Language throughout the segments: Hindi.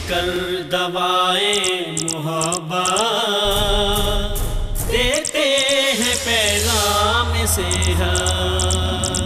कर दवाएं मोहब्बत देते हैं पैगाम सेहत।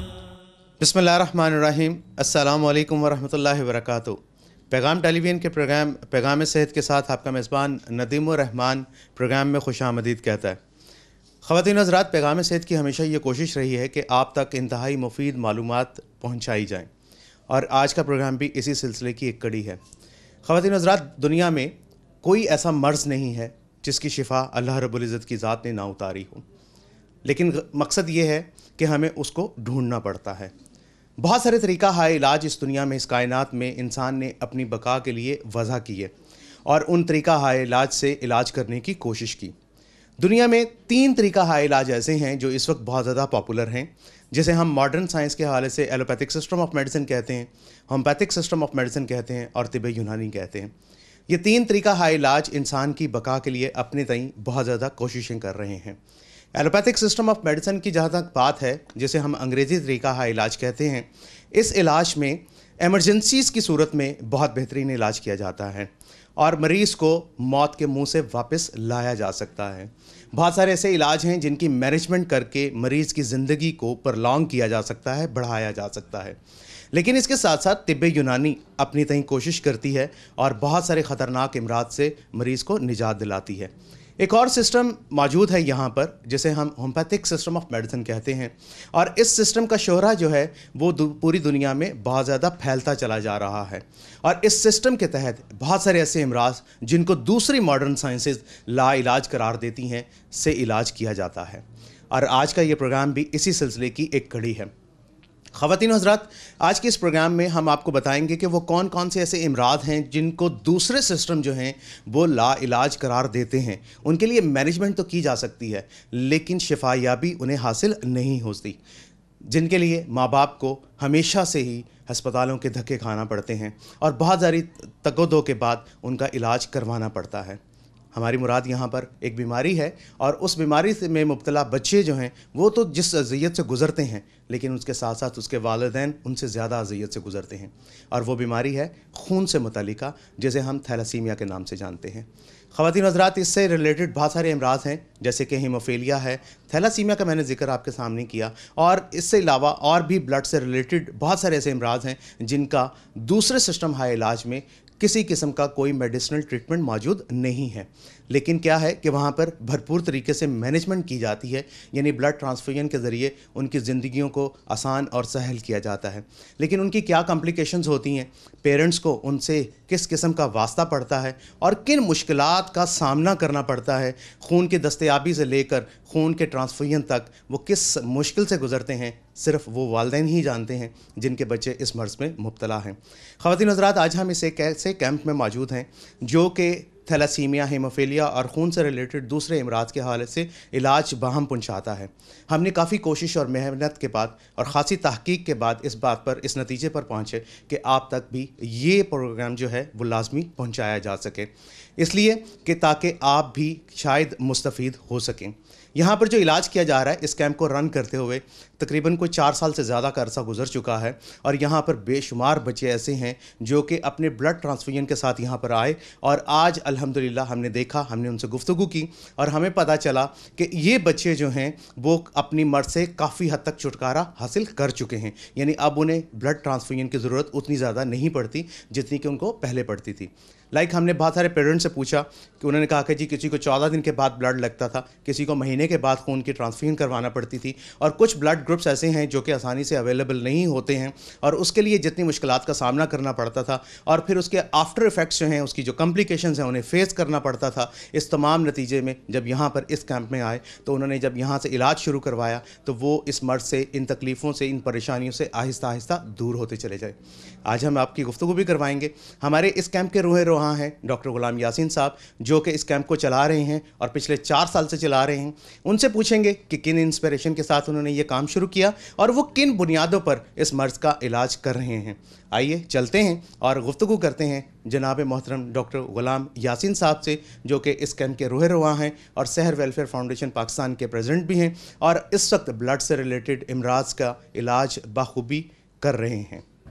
बिस्मिल्लाहिर्रहमानिर्रहीम। अस्सलामु अलैकुम वरहमतुल्लाहि वबरकातुहू। पैगाम टेलीविज़न के प्रोग्राम पैगाम सेहत के साथ आपका मेज़बान नदीमुर रहमान प्रोग्राम में खुशामदीद कहता है। ख़वातीन हज़रात, पैगाम सेहत की हमेशा ये कोशिश रही है कि आप तक इंतहाई मुफीद मालूमात पहुँचाई जाएँ, और आज का प्रोग्राम भी इसी सिलसिले की एक कड़ी है। ख़वातीन हज़रात, दुनिया में कोई ऐसा मर्ज़ नहीं है जिसकी शिफा अल्लाह रब्बुल इज़्ज़त की ज़ात ने ना उतारी हो, लेकिन मकसद ये है कि हमें उसको ढूंढना पड़ता है। बहुत सारे तरीक़ा हाय इलाज इस दुनिया में, इस कायनात में इंसान ने अपनी बका के लिए वज़ा किए और उन तरीक़ा हाय इलाज से इलाज करने की कोशिश की। दुनिया में 3 तरीक़ा हाय इलाज ऐसे हैं जो इस वक्त बहुत ज़्यादा पॉपुलर हैं, जिसे हम मॉडर्न साइंस के हवाले से एलोपैथिक सिस्टम ऑफ मेडिसिन कहते हैं, होम्योपैथिक सिस्टम ऑफ मेडिसिन कहते हैं और तिब्बे यूनानी कहते हैं। ये 3 तरीक़ा हाय इलाज इंसान की बका के लिए अपने तईं बहुत ज़्यादा कोशिशें कर रहे हैं। एलोपैथिक सिस्टम ऑफ मेडिसिन की जहाँ तक बात है, जिसे हम अंग्रेज़ी तरीक़ा हाय इलाज कहते हैं, इस इलाज में एमरजेंसीज़ की सूरत में बहुत बेहतरीन इलाज किया जाता है और मरीज़ को मौत के मुंह से वापस लाया जा सकता है। बहुत सारे ऐसे इलाज हैं जिनकी मैनेजमेंट करके मरीज़ की ज़िंदगी को प्रलॉन्ग किया जा सकता है, बढ़ाया जा सकता है। लेकिन इसके साथ साथ तिब्बे यूनानी अपनी तईं कोशिश करती है और बहुत सारे ख़तरनाक अमराज से मरीज़ को निजात दिलाती है। एक और सिस्टम मौजूद है यहाँ पर जिसे हम होम्योपैथिक सिस्टम ऑफ मेडिसिन कहते हैं, और इस सिस्टम का शोहरा जो है वो पूरी दुनिया में बहुत ज़्यादा फैलता चला जा रहा है। और इस सिस्टम के तहत बहुत सारे ऐसे अमराज जिनको दूसरी मॉडर्न साइंसेज ला इलाज करार देती हैं से इलाज किया जाता है, और आज का ये प्रोग्राम भी इसी सिलसिले की एक कड़ी है। ख़वातीन हज़रात, आज के इस प्रोग्राम में हम आपको बताएंगे कि वो कौन कौन से ऐसे इमराद हैं जिनको दूसरे सिस्टम जो हैं वो ला इलाज करार देते हैं। उनके लिए मैनेजमेंट तो की जा सकती है लेकिन शिफायाबी उन्हें हासिल नहीं होती, जिनके लिए माँ बाप को हमेशा से ही हस्पतालों के धक्के खाना पड़ते हैं और बहुत सारी तकदो के बाद उनका इलाज करवाना पड़ता है। हमारी मुराद यहाँ पर एक बीमारी है, और उस बीमारी से में मुब्तला बच्चे जो हैं वो तो जिस अज़ियत से गुज़रते हैं, लेकिन उसके साथ साथ उसके वालिदैन उनसे ज़्यादा अज़ियत से गुज़रते हैं, और वो बीमारी है खून से मुतल्लिका, जिसे हम थैलासीमिया के नाम से जानते हैं। ख़वातीन हज़रात, इससे रिलेटेड बहुत सारे अमराज हैं, जैसे कि हीमोफीलिया है, थैलासीमिया का मैंने जिक्र आपके सामने किया, और इससे अलावा और भी ब्लड से रिलेटेड बहुत सारे ऐसे अमराज हैं जिनका दूसरे सिस्टम हाई इलाज में किसी किस्म का कोई मेडिसिनल ट्रीटमेंट मौजूद नहीं है। लेकिन क्या है कि वहाँ पर भरपूर तरीके से मैनेजमेंट की जाती है, यानी ब्लड ट्रांसफ्यूजन के ज़रिए उनकी ज़िंदगियों को आसान और सहल किया जाता है। लेकिन उनकी क्या कॉम्प्लिकेशंस होती हैं, पेरेंट्स को उनसे किस किस्म का वास्ता पड़ता है और किन मुश्किलात का सामना करना पड़ता है, खून की दस्तयाबी से लेकर खून के ट्रांसफ्यूजन तक वो किस मुश्किल से गुज़रते हैं, सिर्फ वो वालिदैन ही जानते हैं जिनके बच्चे इस मर्ज़ में मुब्तला हैं। ख़वातीन हज़रात, आज हम इस एक ऐसे कैंप में मौजूद हैं जो कि थैलासीमिया, हीमोफीलिया और खून से रिलेटेड दूसरे अमराज के हवाले से इलाज बाहम पहुँचाता है। हमने काफ़ी कोशिश और मेहनत के बाद और ख़ासी तहकीक के बाद इस बात पर, इस नतीजे पर पहुँचे कि आप तक भी ये प्रोग्राम जो है वो लाजमी पहुँचाया जा सके, इसलिए कि ताकि आप भी शायद मुस्तफ़ीद हो सकें। यहाँ पर जो इलाज किया जा रहा है, इस कैंप को रन करते हुए तकरीबन कोई 4 साल से ज़्यादा का अरसा गुजर चुका है, और यहाँ पर बेशुमार बच्चे ऐसे हैं जो कि अपने ब्लड ट्रांसफ्यूजन के साथ यहाँ पर आए, और आज अल्हम्दुलिल्लाह हमने देखा, हमने उनसे गुफ्तगू की और हमें पता चला कि ये बच्चे जो हैं वो अपनी मर्ज़ से काफ़ी हद तक छुटकारा हासिल कर चुके हैं, यानी अब उन्हें ब्लड ट्रांसफ्यूजन की ज़रूरत उतनी ज़्यादा नहीं पड़ती जितनी कि उनको पहले पड़ती थी। हमने बहुत सारे पेरेंट्स से पूछा कि उन्होंने कहा कि जी किसी को 14 दिन के बाद ब्लड लगता था, किसी को महीने के बाद खून की ट्रांसफ्यूजन करवाना पड़ती थी, और कुछ ब्लड ग्रुप्स ऐसे हैं जो कि आसानी से अवेलेबल नहीं होते हैं और उसके लिए जितनी मुश्किलात का सामना करना पड़ता था, और फिर उसके आफ्टर इफ़ेक्ट्स जो हैं, उसकी जो कॉम्प्लिकेशंस हैं, उन्हें फेस करना पड़ता था। इस तमाम नतीजे में जब यहाँ पर इस कैंप में आए तो उन्होंने जब यहाँ से इलाज शुरू करवाया तो वो इस मर्ज़ से, इन तकलीफ़ों से, इन परेशानियों से आहिस्ता आहिस्ता दूर होते चले जाए। आज हम आपकी गुफ्तगू भी करवाएंगे। हमारे इस कैंप के रूह रुहां हैं डॉक्टर गुलाम यासीन साहब, जो कि इस कैंप को चला रहे हैं और पिछले 4 साल से चला रहे हैं। उनसे पूछेंगे कि किन इंस्पिरेशन के साथ उन्होंने ये काम शुरू किया और वो किन बुनियादों पर इस मर्ज़ का इलाज कर रहे हैं। आइए चलते हैं और गुफ्तगू करते हैं जनाब मोहतरम डॉक्टर गुलाम यासीन साहब से, जो कि इस कैंप के रूह रुहां हैं और सहर वेलफेयर फाउंडेशन पाकिस्तान के प्रेसिडेंट भी हैं, और इस वक्त ब्लड से रिलेटेड अमराज का इलाज बखूबी कर रहे हैं।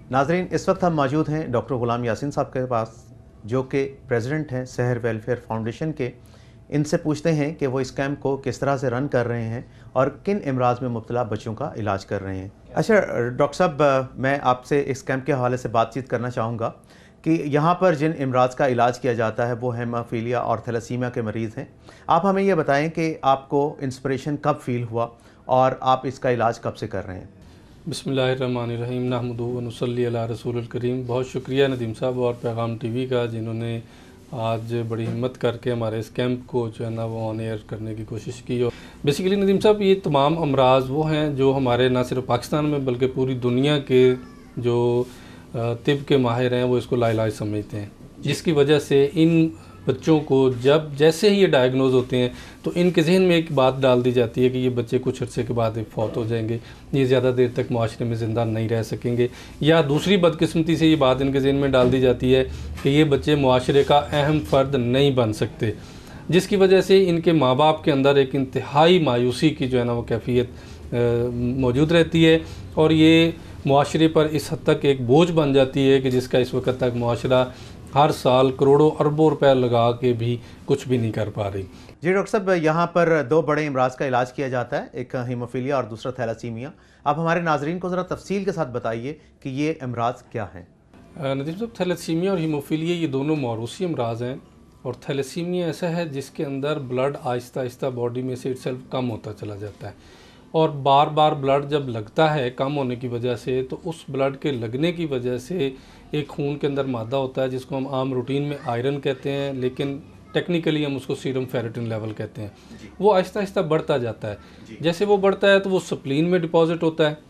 नाजरीन, इस वक्त हम मौजूद हैं डॉक्टर ग़ुलाम यासीन साहब के पास, जो कि प्रेसिडेंट हैं सहर वेलफेयर फाउंडेशन के। इनसे पूछते हैं कि वो इस कैंप को किस तरह से रन कर रहे हैं और किन अमराज में मुब्तला बच्चों का इलाज कर रहे हैं। अच्छा डॉक्टर साहब, मैं आपसे इस कैंप के हवाले से बातचीत करना चाहूँगा कि यहाँ पर जिन अमराज का इलाज किया जाता है वो हेमोफीलिया और थैलेसीमिया के मरीज़ हैं। आप हमें ये बताएं कि आपको इंस्पिरेशन कब फील हुआ और आप इसका इलाज कब से कर रहे हैं। बिस्मिल्लाहिर्रहमानिर्रहीम नहमदुहु व नुसल्ली अला रसूलिल करीम। बहुत शुक्रिया नदीम साहब और पैगाम टीवी का, जिन्होंने आज बड़ी हिम्मत करके हमारे इस कैंप को जो है ना वो ऑन एयर करने की कोशिश की। और बेसिकली नदीम साहब, ये तमाम अमराज वो हैं जो हमारे ना सिर्फ पाकिस्तान में बल्कि पूरी दुनिया के जो तिब के माहिर हैं वो इसको लाइलाज समझते हैं, जिसकी वजह से इन बच्चों को जब जैसे ही ये डायग्नोज होते हैं तो इनके जहन में एक बात डाल दी जाती है कि ये बच्चे कुछ अर्से के बाद फौत हो जाएंगे, ये ज़्यादा देर तक माशरे में ज़िंदा नहीं रह सकेंगे। या दूसरी बदकिस्मती से ये बात इनके जहन में डाल दी जाती है कि ये बच्चे माशरे का अहम फ़र्द नहीं बन सकते, जिसकी वजह से इनके माँ बाप के अंदर एक इंतहाई मायूसी की जो है ना वो कैफियत मौजूद रहती है और ये माशरे पर इस हद तक एक बोझ बन जाती है कि जिसका इस वक्त तक माशरा हर साल करोड़ों अरबों रुपए लगा के भी कुछ भी नहीं कर पा रही। जी डॉक्टर साहब, यहाँ पर दो बड़े अमराज का इलाज किया जाता है, एक हीमोफीलिया और दूसरा थैलेसीमिया। आप हमारे नाजरीन को ज़रा तफसील के साथ बताइए कि ये अमराज क्या हैं। नदीम साहब, थैलेसीमिया और हीमोफीलिया ये दोनों मौरूसी अमराज हैं। और थैलेसीमिया ऐसा है जिसके अंदर ब्लड आहिस्ता आहिस्ता बॉडी में से इटसेल्फ कम होता चला जाता है और बार बार ब्लड जब लगता है कम होने की वजह से, तो उस ब्लड के लगने की वजह से एक खून के अंदर मादा होता है जिसको हम आम रूटीन में आयरन कहते हैं, लेकिन टेक्निकली हम उसको सीरम फेरेटिन लेवल कहते हैं। वो आहिस्ता आहिस्ता बढ़ता जाता है। जैसे वो बढ़ता है तो वो स्प्लीन में डिपॉजिट होता है,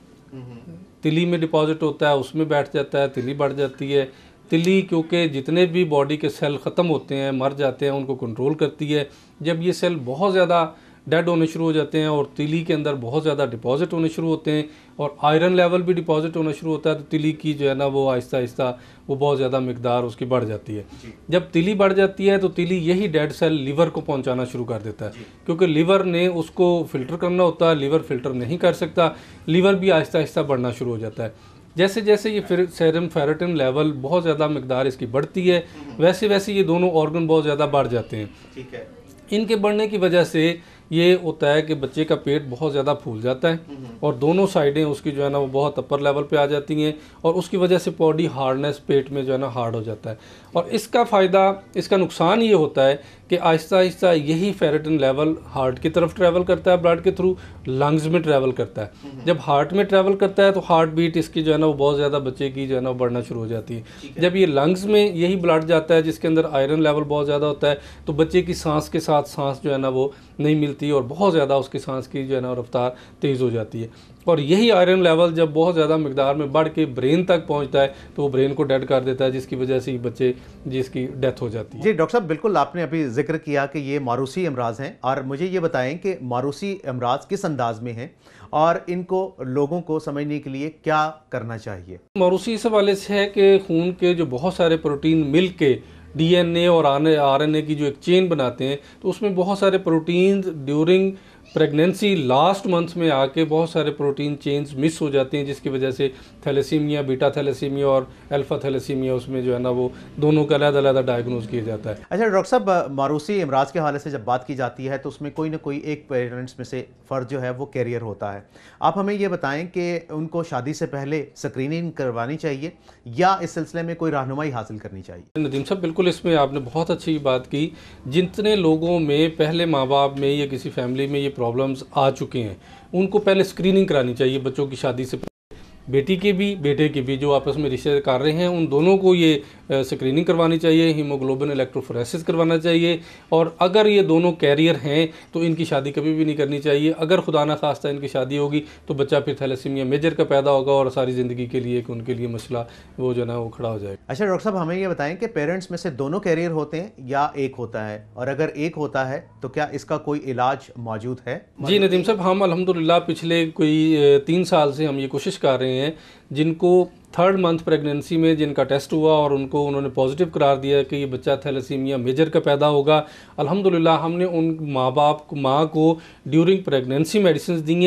तिली में डिपॉजिट होता है, उसमें बैठ जाता है, तिली बढ़ जाती है। तिली क्योंकि जितने भी बॉडी के सेल ख़त्म होते हैं, मर जाते हैं, उनको कंट्रोल करती है। जब ये सेल बहुत ज़्यादा डेड होने शुरू हो जाते हैं और तिली के अंदर बहुत ज़्यादा डिपॉजिट होने शुरू होते हैं और आयरन लेवल भी डिपॉजिट होना शुरू होता है, तो तिली की जो है ना वो आहिस्ता आहिस्ता वो बहुत ज़्यादा मिकदार उसकी बढ़ जाती है। जब तिली बढ़ जाती है तो तिली यही डेड सेल लीवर को पहुंचाना शुरू कर देता है, क्योंकि लीवर ने उसको फ़िल्टर करना होता है, लीवर फ़िल्टर नहीं कर सकता, लीवर भी आहिस्ता आहिस्ता बढ़ना शुरू हो जाता है। जैसे जैसे ये फिर सीरम फेरेटिन लेवल बहुत ज़्यादा मिकदार इसकी बढ़ती है, वैसे वैसे ये दोनों ऑर्गन बहुत ज़्यादा बढ़ जाते हैं। ठीक है। इनके बढ़ने की वजह से ये होता है कि बच्चे का पेट बहुत ज़्यादा फूल जाता है और दोनों साइडें उसकी जो है ना वो बहुत अपर लेवल पे आ जाती हैं और उसकी वजह से बॉडी हार्डनेस पेट में जो है ना हार्ड हो जाता है। और इसका फ़ायदा, इसका नुकसान ये होता है कि आहिस्ता आहिस्ता यही फेरेटिन लेवल हार्ट की तरफ ट्रैवल करता है, ब्लड के थ्रू लंग्स में ट्रैवल करता है। जब हार्ट में ट्रैवल करता है तो हार्ट बीट इसकी जो है ना वो बहुत ज़्यादा बच्चे की जो है ना वो बढ़ना शुरू हो जाती है। जब ये लंग्स में यही ब्लड जाता है जिसके अंदर आयरन लेवल बहुत ज़्यादा होता है, तो बच्चे की सांस के साथ सांस जो है ना वो नहीं मिलती और बहुत ज़्यादा उसकी सांस की जो है ना रफ्तार तेज़ हो जाती है। और यही आयरन लेवल जब बहुत ज़्यादा मिकदार में बढ़ के ब्रेन तक पहुंचता है तो वो ब्रेन को डेड कर देता है, जिसकी वजह से बच्चे जिसकी डेथ हो जाती है। जी डॉक्टर साहब, बिल्कुल आपने अभी जिक्र किया कि ये मारूसी अमराज हैं, और मुझे ये बताएं कि मारूसी अमराज किस अंदाज में हैं और इनको लोगों को समझने के लिए क्या करना चाहिए। मारूसी इस हवाले से है कि खून के जो बहुत सारे प्रोटीन मिल के DNA और RNA की जो एक चेन बनाते हैं, तो उसमें बहुत सारे proteins during pregnancy last months में आके बहुत सारे प्रोटीन चेन्स मिस हो जाते हैं, जिसकी वजह से थैलेसीमिया, बीटा थैलेसीमिया और अल्फा थैलेसीमिया उसमें जो है ना वो दोनों का अलग-अलग डायग्नोज किया जाता है। अच्छा डॉक्टर साहब, मारूसी अमराज के हवाले से जब बात की जाती है तो उसमें कोई ना कोई एक पेरेंट्स में से फ़र्द जो है वो कैरियर होता है। आप हमें ये बताएं कि उनको शादी से पहले स्क्रीनिंग करवानी चाहिए या इस सिलसिले में कोई रहनुमाई हासिल करनी चाहिए। नदीम साहब, बिल्कुल इसमें आपने बहुत अच्छी बात की। जितने लोगों में पहले माँ बाप में या किसी फैमिली में ये प्रॉब्लम्स आ चुके हैं, उनको पहले स्क्रीनिंग करानी चाहिए बच्चों की शादी से। बेटी की भी बेटे की भी जो आपस में रिश्ते कर रहे हैं उन दोनों को ये स्क्रीनिंग करवानी चाहिए, हीमोग्लोबिन इलेक्ट्रोफोरेसिस करवाना चाहिए। और अगर ये दोनों कैरियर हैं तो इनकी शादी कभी भी नहीं करनी चाहिए। अगर खुदा ना खास्ता इनकी शादी होगी तो बच्चा फिर थैलेसीमिया मेजर का पैदा होगा और सारी ज़िंदगी के लिए उनके लिए मसला वो जो ना वो खड़ा हो जाएगा। अच्छा डॉक्टर साहब, हमें ये बताएं कि पेरेंट्स में से दोनों कैरियर होते हैं या एक होता है, और अगर एक होता है तो क्या इसका कोई इलाज मौजूद है। जी नदीम साहब, हम अल्हम्दुलिल्लाह पिछले कोई 3 साल से हम ये कोशिश कर रहे हैं जिनको 3rd मंथ प्रेगनेंसी में जिनका टेस्ट हुआ और उन्होंने पॉजिटिव करार दिया कि ये बच्चा थैलेसीमिया मेजर का पैदा होगा। अल्हम्दुलिल्लाह हमने उन माँ को ड्यूरिंग प्रेगनेंसी मेडिसिन दी हैं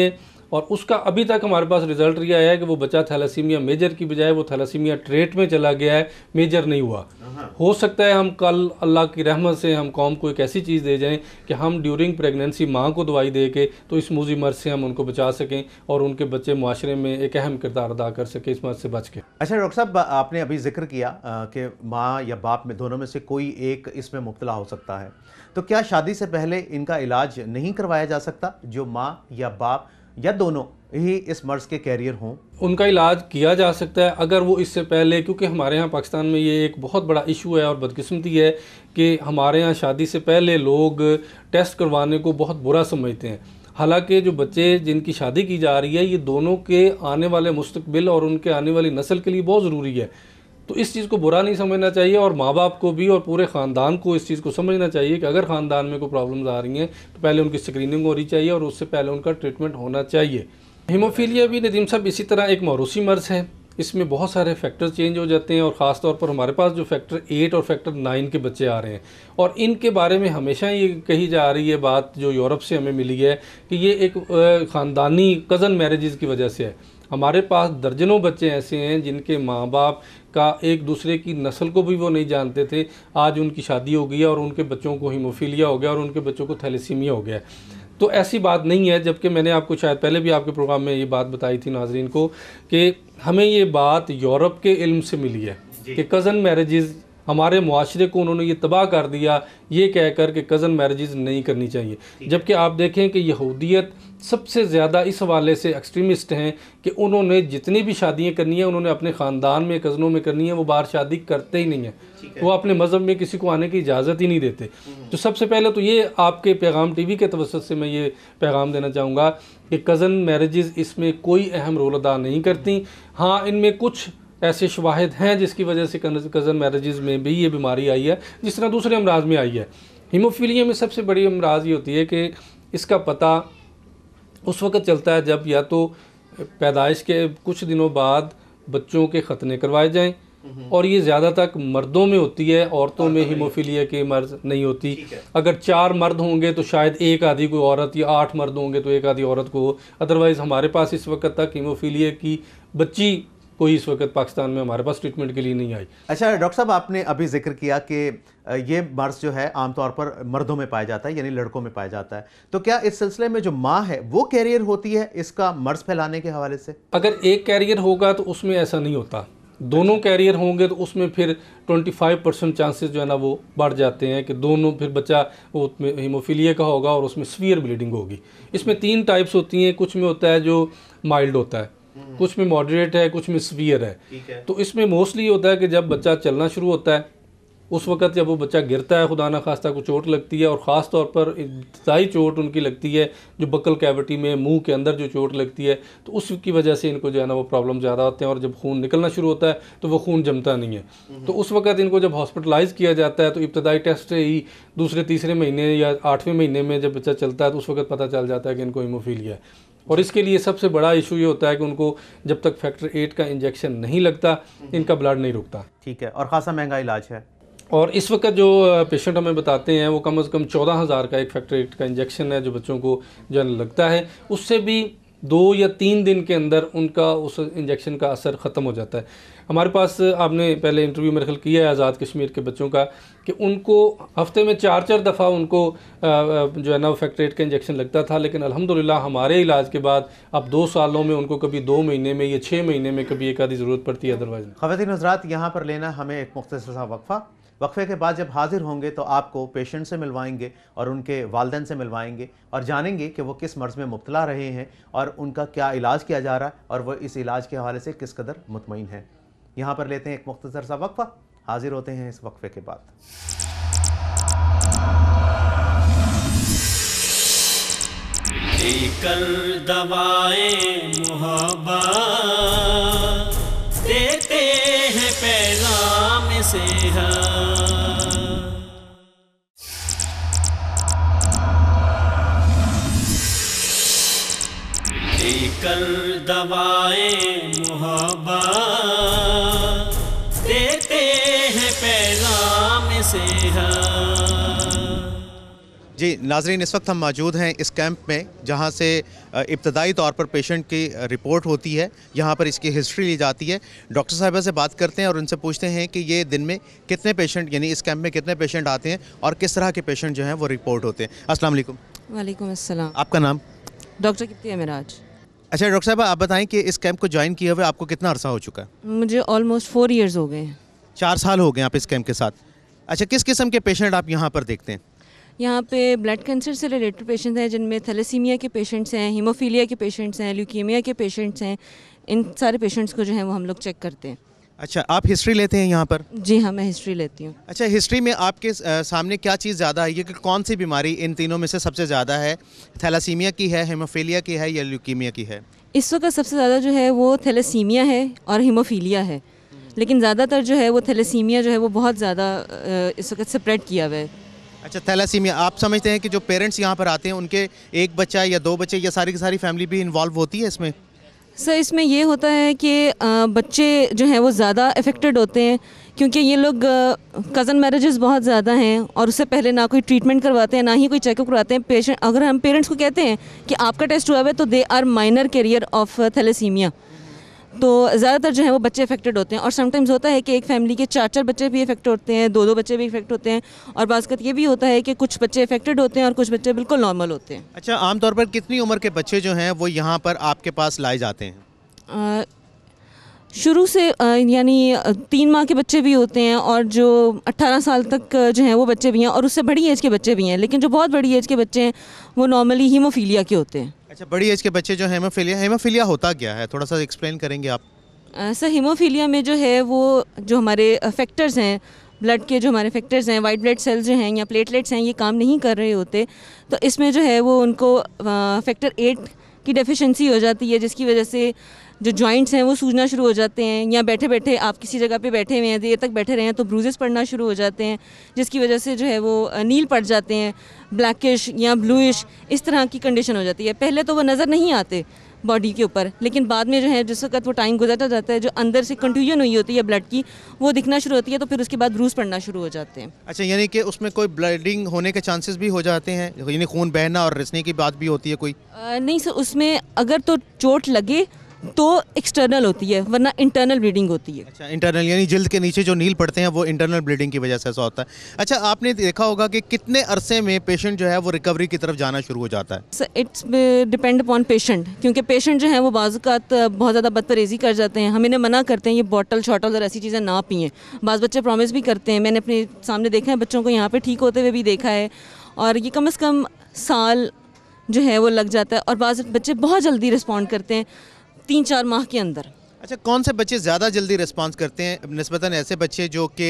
और उसका अभी तक हमारे पास रिजल्ट ये आया है कि वो बच्चा थैलेसीमिया मेजर की बजाय वो थैलेसीमिया ट्रेट में चला गया है, मेजर नहीं हुआ। हो सकता है हम कल अल्लाह की रहमत से हम कौम को एक ऐसी चीज़ दे जाएं कि हम ड्यूरिंग प्रेगनेंसी माँ को दवाई दे के तो इस मूजी मर्ज से हम उनको बचा सकें और उनके बच्चे मुआशरे में एक अहम किरदार अदा कर सकें इस मर्ज से बच के। अच्छा डॉक्टर साहब, आपने अभी जिक्र किया कि माँ या बाप में दोनों में से कोई एक इसमें मुब्तला हो सकता है, तो क्या शादी से पहले इनका इलाज नहीं करवाया जा सकता जो माँ या बाप या दोनों ही इस मर्ज के कैरियर हों? उनका इलाज किया जा सकता है अगर वो इससे पहले, क्योंकि हमारे यहाँ पाकिस्तान में ये एक बहुत बड़ा इशू है और बदकिस्मती है कि हमारे यहाँ शादी से पहले लोग टेस्ट करवाने को बहुत बुरा समझते हैं। हालांकि जो बच्चे जिनकी शादी की जा रही है ये दोनों के आने वाले मुस्तकबिल और उनके आने वाली नस्ल के लिए बहुत ज़रूरी है, तो इस चीज़ को बुरा नहीं समझना चाहिए और माँ बाप को भी और पूरे ख़ानदान को इस चीज़ को समझना चाहिए कि अगर ख़ानदान में कोई प्रॉब्लम्स आ रही हैं तो पहले उनकी स्क्रीनिंग होनी चाहिए और उससे पहले उनका ट्रीटमेंट होना चाहिए। हीमोफीलिया भी नदीम साहब इसी तरह एक मौरूसी मर्ज़ है, इसमें बहुत सारे फैक्टर चेंज हो जाते हैं और ख़ास तौर पर हमारे पास जो फैक्टर 8 और फैक्टर 9 के बच्चे आ रहे हैं और इनके बारे में हमेशा ये कही जा रही है बात जो यूरोप से हमें मिली है कि ये एक ख़ानदानी कज़न मैरिजेज़ की वजह से है। हमारे पास दर्जनों बच्चे ऐसे हैं जिनके माँ बाप का एक दूसरे की नस्ल को भी वो नहीं जानते थे, आज उनकी शादी हो गई है और उनके बच्चों को हीमोफीलिया हो गया और उनके बच्चों को थैलेसीमिया हो गया। तो ऐसी बात नहीं है, जबकि मैंने आपको शायद पहले भी आपके प्रोग्राम में ये बात बताई थी नाजरीन को कि हमें ये बात यूरोप के इल्म से मिली है कि कज़न मैरिजेज़ हमारे मुआशरे को उन्होंने ये तबाह कर दिया ये कहकर कि कज़न मैरिजेज़ नहीं करनी चाहिए। जबकि आप देखें कि यहूदियत सबसे ज़्यादा इस हवाले से एक्सट्रीमिस्ट हैं कि उन्होंने जितनी भी शादियाँ करनी है उन्होंने अपने ख़ानदान में कज़नों में करनी है, वो बाहर शादी करते ही नहीं है, वो अपने मज़हब में किसी को आने की इजाज़त ही नहीं देते। तो सबसे पहले तो ये आपके पैगाम टीवी के तवस्सुत से मैं ये पैगाम देना चाहूँगा कि कज़न मैरिजेज़ इसमें कोई अहम रोल अदा नहीं करती। हाँ, इनमें कुछ ऐसे शवाहिद हैं जिसकी वजह से कज़न मैरिजेज़ में भी ये बीमारी आई है, जिस तरह दूसरे अमराज में आई है। हीमोफीलिया में सबसे बड़ी अमराज ये होती है कि इसका पता उस वक़्त चलता है जब या तो पैदाइश के कुछ दिनों बाद बच्चों के खतने करवाए जाएं और ये ज़्यादातर मर्दों में होती है, औरतों में हीमोफीलिया के मर्ज नहीं होती। अगर 4 मर्द होंगे तो शायद एक आधी कोई औरत या 8 मर्द होंगे तो एक आधी औरत को, अदरवाइज़ हमारे पास इस वक्त तक हीमोफीलिया की बच्ची कोई इस वक्त पाकिस्तान में हमारे पास ट्रीटमेंट के लिए नहीं आई। अच्छा डॉक्टर साहब, आपने अभी जिक्र किया कि ये मर्ज जो है आमतौर पर मर्दों में पाया जाता है, यानी लड़कों में पाया जाता है, तो क्या इस सिलसिले में जो माँ है वो कैरियर होती है इसका मर्ज फैलाने के हवाले से? अगर एक कैरियर होगा तो उसमें ऐसा नहीं होता, दोनों कैरियर होंगे तो उसमें फिर 25% चांसेस जो है ना वो बढ़ जाते हैं कि दोनों फिर बच्चा वो हीमोफीलिया का होगा और उसमें सीवियर ब्लीडिंग होगी। इसमें 3 टाइप्स होती हैं, कुछ में होता है जो माइल्ड होता है, कुछ में मॉडरेट है, कुछ में सीवियर है। तो इसमें मोस्टली होता है कि जब बच्चा चलना शुरू होता है उस वक़्त जब वो बच्चा गिरता है, खुदा ना खास्ता को चोट लगती है और ख़ास तौर पर इब्तदाई चोट उनकी लगती है जो बक्कल कैविटी में मुंह के अंदर जो चोट लगती है, तो उसकी वजह से इनको जो है ना वो प्रॉब्लम ज़्यादा होते हैं और जब खून निकलना शुरू होता है तो वो खून जमता नहीं है। तो उस वक़्त इनको जब हॉस्पिटलाइज़ किया जाता है तो इब्तदाई टेस्ट से ही दूसरे तीसरे महीने या 8वें महीने में जब बच्चा चलता है तो उस वक़्त पता चल जाता है कि इनको हीमोफीलिया है। और इसके लिए सबसे बड़ा इशू ये होता है कि उनको जब तक फैक्टर 8 का इंजेक्शन नहीं लगता इनका ब्लड नहीं रुकता। ठीक है, और ख़ासा महंगा इलाज है। और इस वक्त जो पेशेंट हमें बताते हैं वो कम से कम 14,000 का एक फैक्टर 8 का इंजेक्शन है जो बच्चों को जो लगता है, उससे भी 2 या 3 दिन के अंदर उनका उस इंजेक्शन का असर ख़त्म हो जाता है। हमारे पास आपने पहले इंटरव्यू मेरे ख्याल किया है आज़ाद कश्मीर के बच्चों का कि उनको हफ्ते में 4-4 दफ़ा उनको जो है ना फैक्टर 8 का इंजेक्शन लगता था, लेकिन अल्हम्दुलिल्लाह हमारे इलाज के बाद अब 2 सालों में उनको कभी 2 महीने में या 6 महीने में कभी एक आधी ज़रूरत पड़ती है, अदरवाइज। ख़वातीन हज़रात, यहाँ पर लेना हमें एक मुख्तसर सा वक्फे के बाद जब हाजिर होंगे तो आपको पेशेंट से मिलवाएंगे और उनके वालिदैन से मिलवाएंगे और जानेंगे कि वो किस मर्ज़ में मुब्तला रहे हैं और उनका क्या इलाज किया जा रहा है और वो इस इलाज के हवाले से किस कदर मुतमईन है। यहाँ पर लेते हैं एक मुख्तसर सा वक्फा, हाजिर होते हैं इस वक्फे के बाद। लेकर दवाएं मोहब्बत देते हैं पैगाम सेहत, लेकर दवाएं मोहब्बत देते हैं पैगाम सेहत। जी नाजरीन, इस वक्त हम मौजूद हैं इस कैंप में जहां से इब्तदाई तौर पर पेशेंट की रिपोर्ट होती है, यहाँ पर इसकी हिस्ट्री ली जाती है। डॉक्टर साहिबा से बात करते हैं और उनसे पूछते हैं कि ये दिन में कितने पेशेंट, यानी इस कैंप में कितने पेशेंट आते हैं और किस तरह के पेशेंट जो हैं वो रिपोर्ट होते हैं। अस्सलाम वालेकुम। वालेकुम अस्सलाम। आपका नाम? डॉक्टर किप्तिया मिराज। अच्छा डॉक्टर साहब, आप बताएं कि इस कैंप को ज्वाइन किए हुए आपको कितना अरसा हो चुका है? मुझे ऑलमोस्ट 4 इयर्स हो गए हैं। 4 साल हो गए आप इस कैंप के साथ। अच्छा, किस किस्म के पेशेंट आप यहाँ पर देखते हैं? यहाँ पे ब्लड कैंसर से रिलेटेड पेशेंट्स हैं, जिनमें थैलेसीमिया के पेशेंट्स हैं, हीमोफीलिया के पेशेंट्स हैं, ल्यूकीमिया के पेशेंट्स हैं। इन सारे पेशेंट्स को जो है वो हम लोग चेक करते हैं। अच्छा, आप हिस्ट्री लेते हैं यहाँ पर? जी हाँ, मैं हिस्ट्री लेती हूँ। अच्छा, हिस्ट्री में आपके सामने क्या चीज़ ज़्यादा है, कि कौन सी बीमारी इन तीनों में से सबसे ज़्यादा है? थैलासीमिया की है, हीमोफीलिया की है या ल्यूकीमिया की है? इस वक्त सबसे ज़्यादा जो है वो थैलेसीमिया है और हीमोफीलिया है, लेकिन ज़्यादातर जो है वो थैलेसीमिया जो है वो बहुत ज़्यादा इस वक्त स्प्रेड किया हुआ है। अच्छा, थैलासीमिया आप समझते हैं कि जो पेरेंट्स यहाँ पर आते हैं उनके एक बच्चा या 2 बच्चे या सारी की सारी फैमिली भी इन्वॉल्व होती है इसमें? सर, इसमें ये होता है कि बच्चे जो हैं वो ज़्यादा अफेक्टेड होते हैं, क्योंकि ये लोग कज़न मैरिजेस बहुत ज़्यादा हैं और उससे पहले ना कोई ट्रीटमेंट करवाते हैं, ना ही कोई चेकअप करवाते हैं। पेशेंट, अगर हम पेरेंट्स को कहते हैं कि आपका टेस्ट हुआ है तो they are minor carrier of thalassemia, तो ज़्यादातर जो है वो बच्चे अफेक्टेड होते हैं। और समटाइम्स होता है कि एक फैमिली के 4 बच्चे भी इफेक्ट होते हैं, 2 बच्चे भी इफेक्ट होते हैं, और बाज़ ये भी होता है कि कुछ बच्चे इफेक्टेड होते हैं और कुछ बच्चे बिल्कुल नॉर्मल होते हैं। अच्छा, आमतौर पर कितनी उम्र के बच्चे जो हैं वो यहाँ पर आपके पास लाए जाते हैं? शुरू से यानी 3 माह के बच्चे भी होते हैं और जो 18 साल तक जो हैं वो बच्चे भी हैं, और उससे बड़ी एज के बच्चे भी हैं। लेकिन जो बहुत बड़ी एज के बच्चे हैं वो नॉर्मली हीमोफीलिया के होते हैं। अच्छा, बड़ी एज के बच्चे जो हेमोफीलिया होता क्या है, थोड़ा सा एक्सप्लेन करेंगे आप? सर, हीमोफीलिया में जो है वो जो हमारे फैक्टर्स हैं, ब्लड के जो हमारे फैक्टर्स हैं, वाइट ब्लड सेल्स जो हैं या प्लेटलेट्स हैं, ये काम नहीं कर रहे होते। तो इसमें जो है वो उनको फैक्टर 8 की डेफिशिएंसी हो जाती है, जिसकी वजह से जो जॉइंट्स हैं वो सूजना शुरू हो जाते हैं, या बैठे बैठे आप किसी जगह पे बैठे हुए हैं, देर तक बैठे रहे हैं तो ब्रूजेस पड़ना शुरू हो जाते हैं, जिसकी वजह से जो है वो नील पड़ जाते हैं, ब्लैकिश या ब्लूइश, इस तरह की कंडीशन हो जाती है। पहले तो वो नज़र नहीं आते बॉडी के ऊपर, लेकिन बाद में जो है जिस वक्त वो टाइम गुजरता जाता है, जो अंदर से कंट्यूजन हुई होती है ब्लड की, वो दिखना शुरू होती है, तो फिर उसके बाद ब्रूज पड़ना शुरू हो जाते हैं। अच्छा, यानी कि उसमें कोई ब्लीडिंग होने के चांसेस भी हो जाते हैं, यानी खून बहना और रिसने की बात भी होती है कोई? नहीं सर, उसमें अगर तो चोट लगे तो एक्सटर्नल होती है, वरना इंटरनल ब्लीडिंग होती है। अच्छा, इंटरनल यानी जिल्द के नीचे जो नील पड़ते हैं वो इंटरनल ब्लीडिंग की वजह से ऐसा होता है। अच्छा, आपने देखा होगा कि कितने अरसे में पेशेंट जो है वो रिकवरी की तरफ जाना शुरू हो जाता है? Sir, it's depend upon patient, क्योंकि पेशेंट जो है वो बाज़-औक़ात बहुत ज़्यादा बदपरहेज़ी कर जाते हैं। हम इन्हें मना करते हैं ये बॉटल शॉटल्स और ऐसी चीज़ें ना पिएँ। बाज़ बच्चे प्रॉमिस भी करते हैं, मैंने अपने सामने देखा है बच्चों को यहाँ पर ठीक होते हुए भी देखा है, और ये कम से कम साल जो है वो लग जाता है, और बाज़ बच्चे बहुत जल्दी रिस्पॉन्ड करते हैं 3-4 माह के अंदर। अच्छा, कौन से बच्चे ज़्यादा जल्दी रिस्पांस करते हैं निस्बतन ऐसे बच्चे जो कि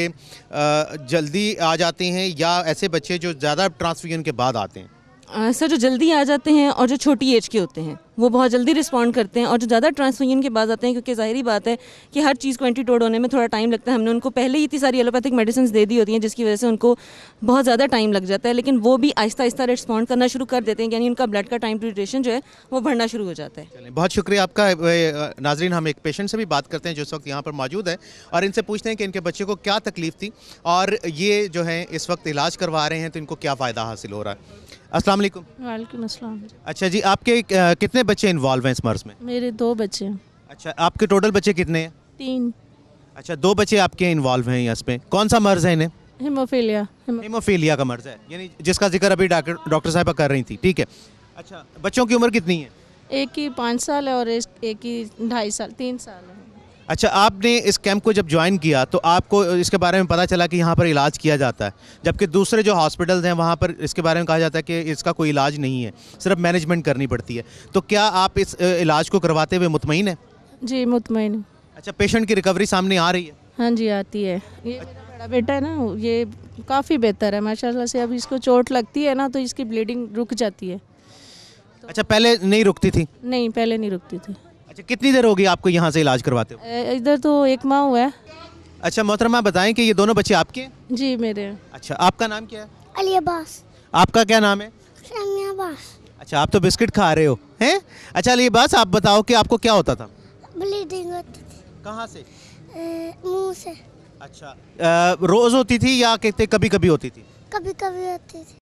जल्दी आ जाते हैं, या ऐसे बच्चे जो ज़्यादा ट्रांसफ्यूजन के बाद आते हैं? सर, जो जल्दी आ जाते हैं और जो छोटी एज के होते हैं वो बहुत जल्दी रिस्पॉन्ड करते हैं, और जो ज़्यादा ट्रांसफ्यूजन के बाद आते हैं, क्योंकि ज़ाहिरी बात है कि हर चीज़ को एंटीडोट होने में थोड़ा टाइम लगता है। हमने उनको पहले ही इतनी सारी एलोपैथिक मेडिसिन दे दी होती हैं, जिसकी वजह से उनको बहुत ज़्यादा टाइम लग जाता है, लेकिन वो भी आहिस्ता आहिस्ता रिस्पॉन्ड करना शुरू कर देते हैं, यानी उनका ब्लड का टाइम ड्यूरेशन जो है वो बढ़ना शुरू हो जाता है। चलें, बहुत शुक्रिया आपका। नाजरीन, हम एक पेशेंट से भी बात करते हैं जो इस वक्त यहाँ पर मौजूद है, और इनसे पूछते हैं कि इनके बच्चे को क्या तकलीफ थी और ये जो है इस वक्त इलाज करवा रहे हैं तो इनको क्या फ़ायदा हासिल हो रहा है। अस्सलाम वालेकुम। वालेकुम अस्सलाम। अच्छा जी, आपके कितने बच्चे इन्वॉल्व हैं इस मर्ज़ में? मेरे 2 बच्चे हैं। अच्छा, आपके टोटल बच्चे कितने हैं? 3। अच्छा, 2 बच्चे आपके इन्वॉल्व हैं इसमें। कौन सा मर्ज़ है इन्हें? हीमोफीलिया। हीमोफीलिया का मर्ज़ है, यानी जिसका जिक्र अभी डॉक्टर साहिबा कर रही थी, ठीक है। अच्छा, बच्चों की उम्र कितनी है? एक की 5 साल है और एक की 2.5 साल, 3 साल है। अच्छा, आपने इस कैंप को जब ज्वाइन किया तो आपको इसके बारे में पता चला कि यहाँ पर इलाज किया जाता है, जबकि दूसरे जो हॉस्पिटल्स हैं वहाँ पर इसके बारे में कहा जाता है कि इसका कोई इलाज नहीं है, सिर्फ मैनेजमेंट करनी पड़ती है। तो क्या आप इस इलाज को करवाते हुए मुतमईन हैं? जी, मुतमईन। अच्छा, पेशेंट की रिकवरी सामने आ रही है? हाँ जी, आती है। ये मेरा बड़ा बेटा है ना, ये काफ़ी बेहतर है माशाल्लाह से। अब इसको चोट लगती है ना तो इसकी ब्लीडिंग रुक जाती है। अच्छा, पहले नहीं रुकती थी? नहीं, पहले नहीं रुकती थी। अच्छा, कितनी देर होगी आपको यहाँ से इलाज करवाते हो? इधर तो 1 माह हुआ है। अच्छा मोहतरमा, बताएं कि ये दोनों बच्चे आपके हैं? जी, मेरे। अच्छा, आपका नाम क्या है? अली अब्बास। आपका क्या नाम है? सामिया अब्बास। अच्छा, आप तो बिस्किट खा रहे हो हैं? अच्छा अली अब्बास, आप बताओ कि आपको क्या होता था? ब्लीडिंग होती थी। कहाँ से? मुंह से। अच्छा, रोज़ होती थी या कहते कभी कभी होती थी? कभी कभी होती थी।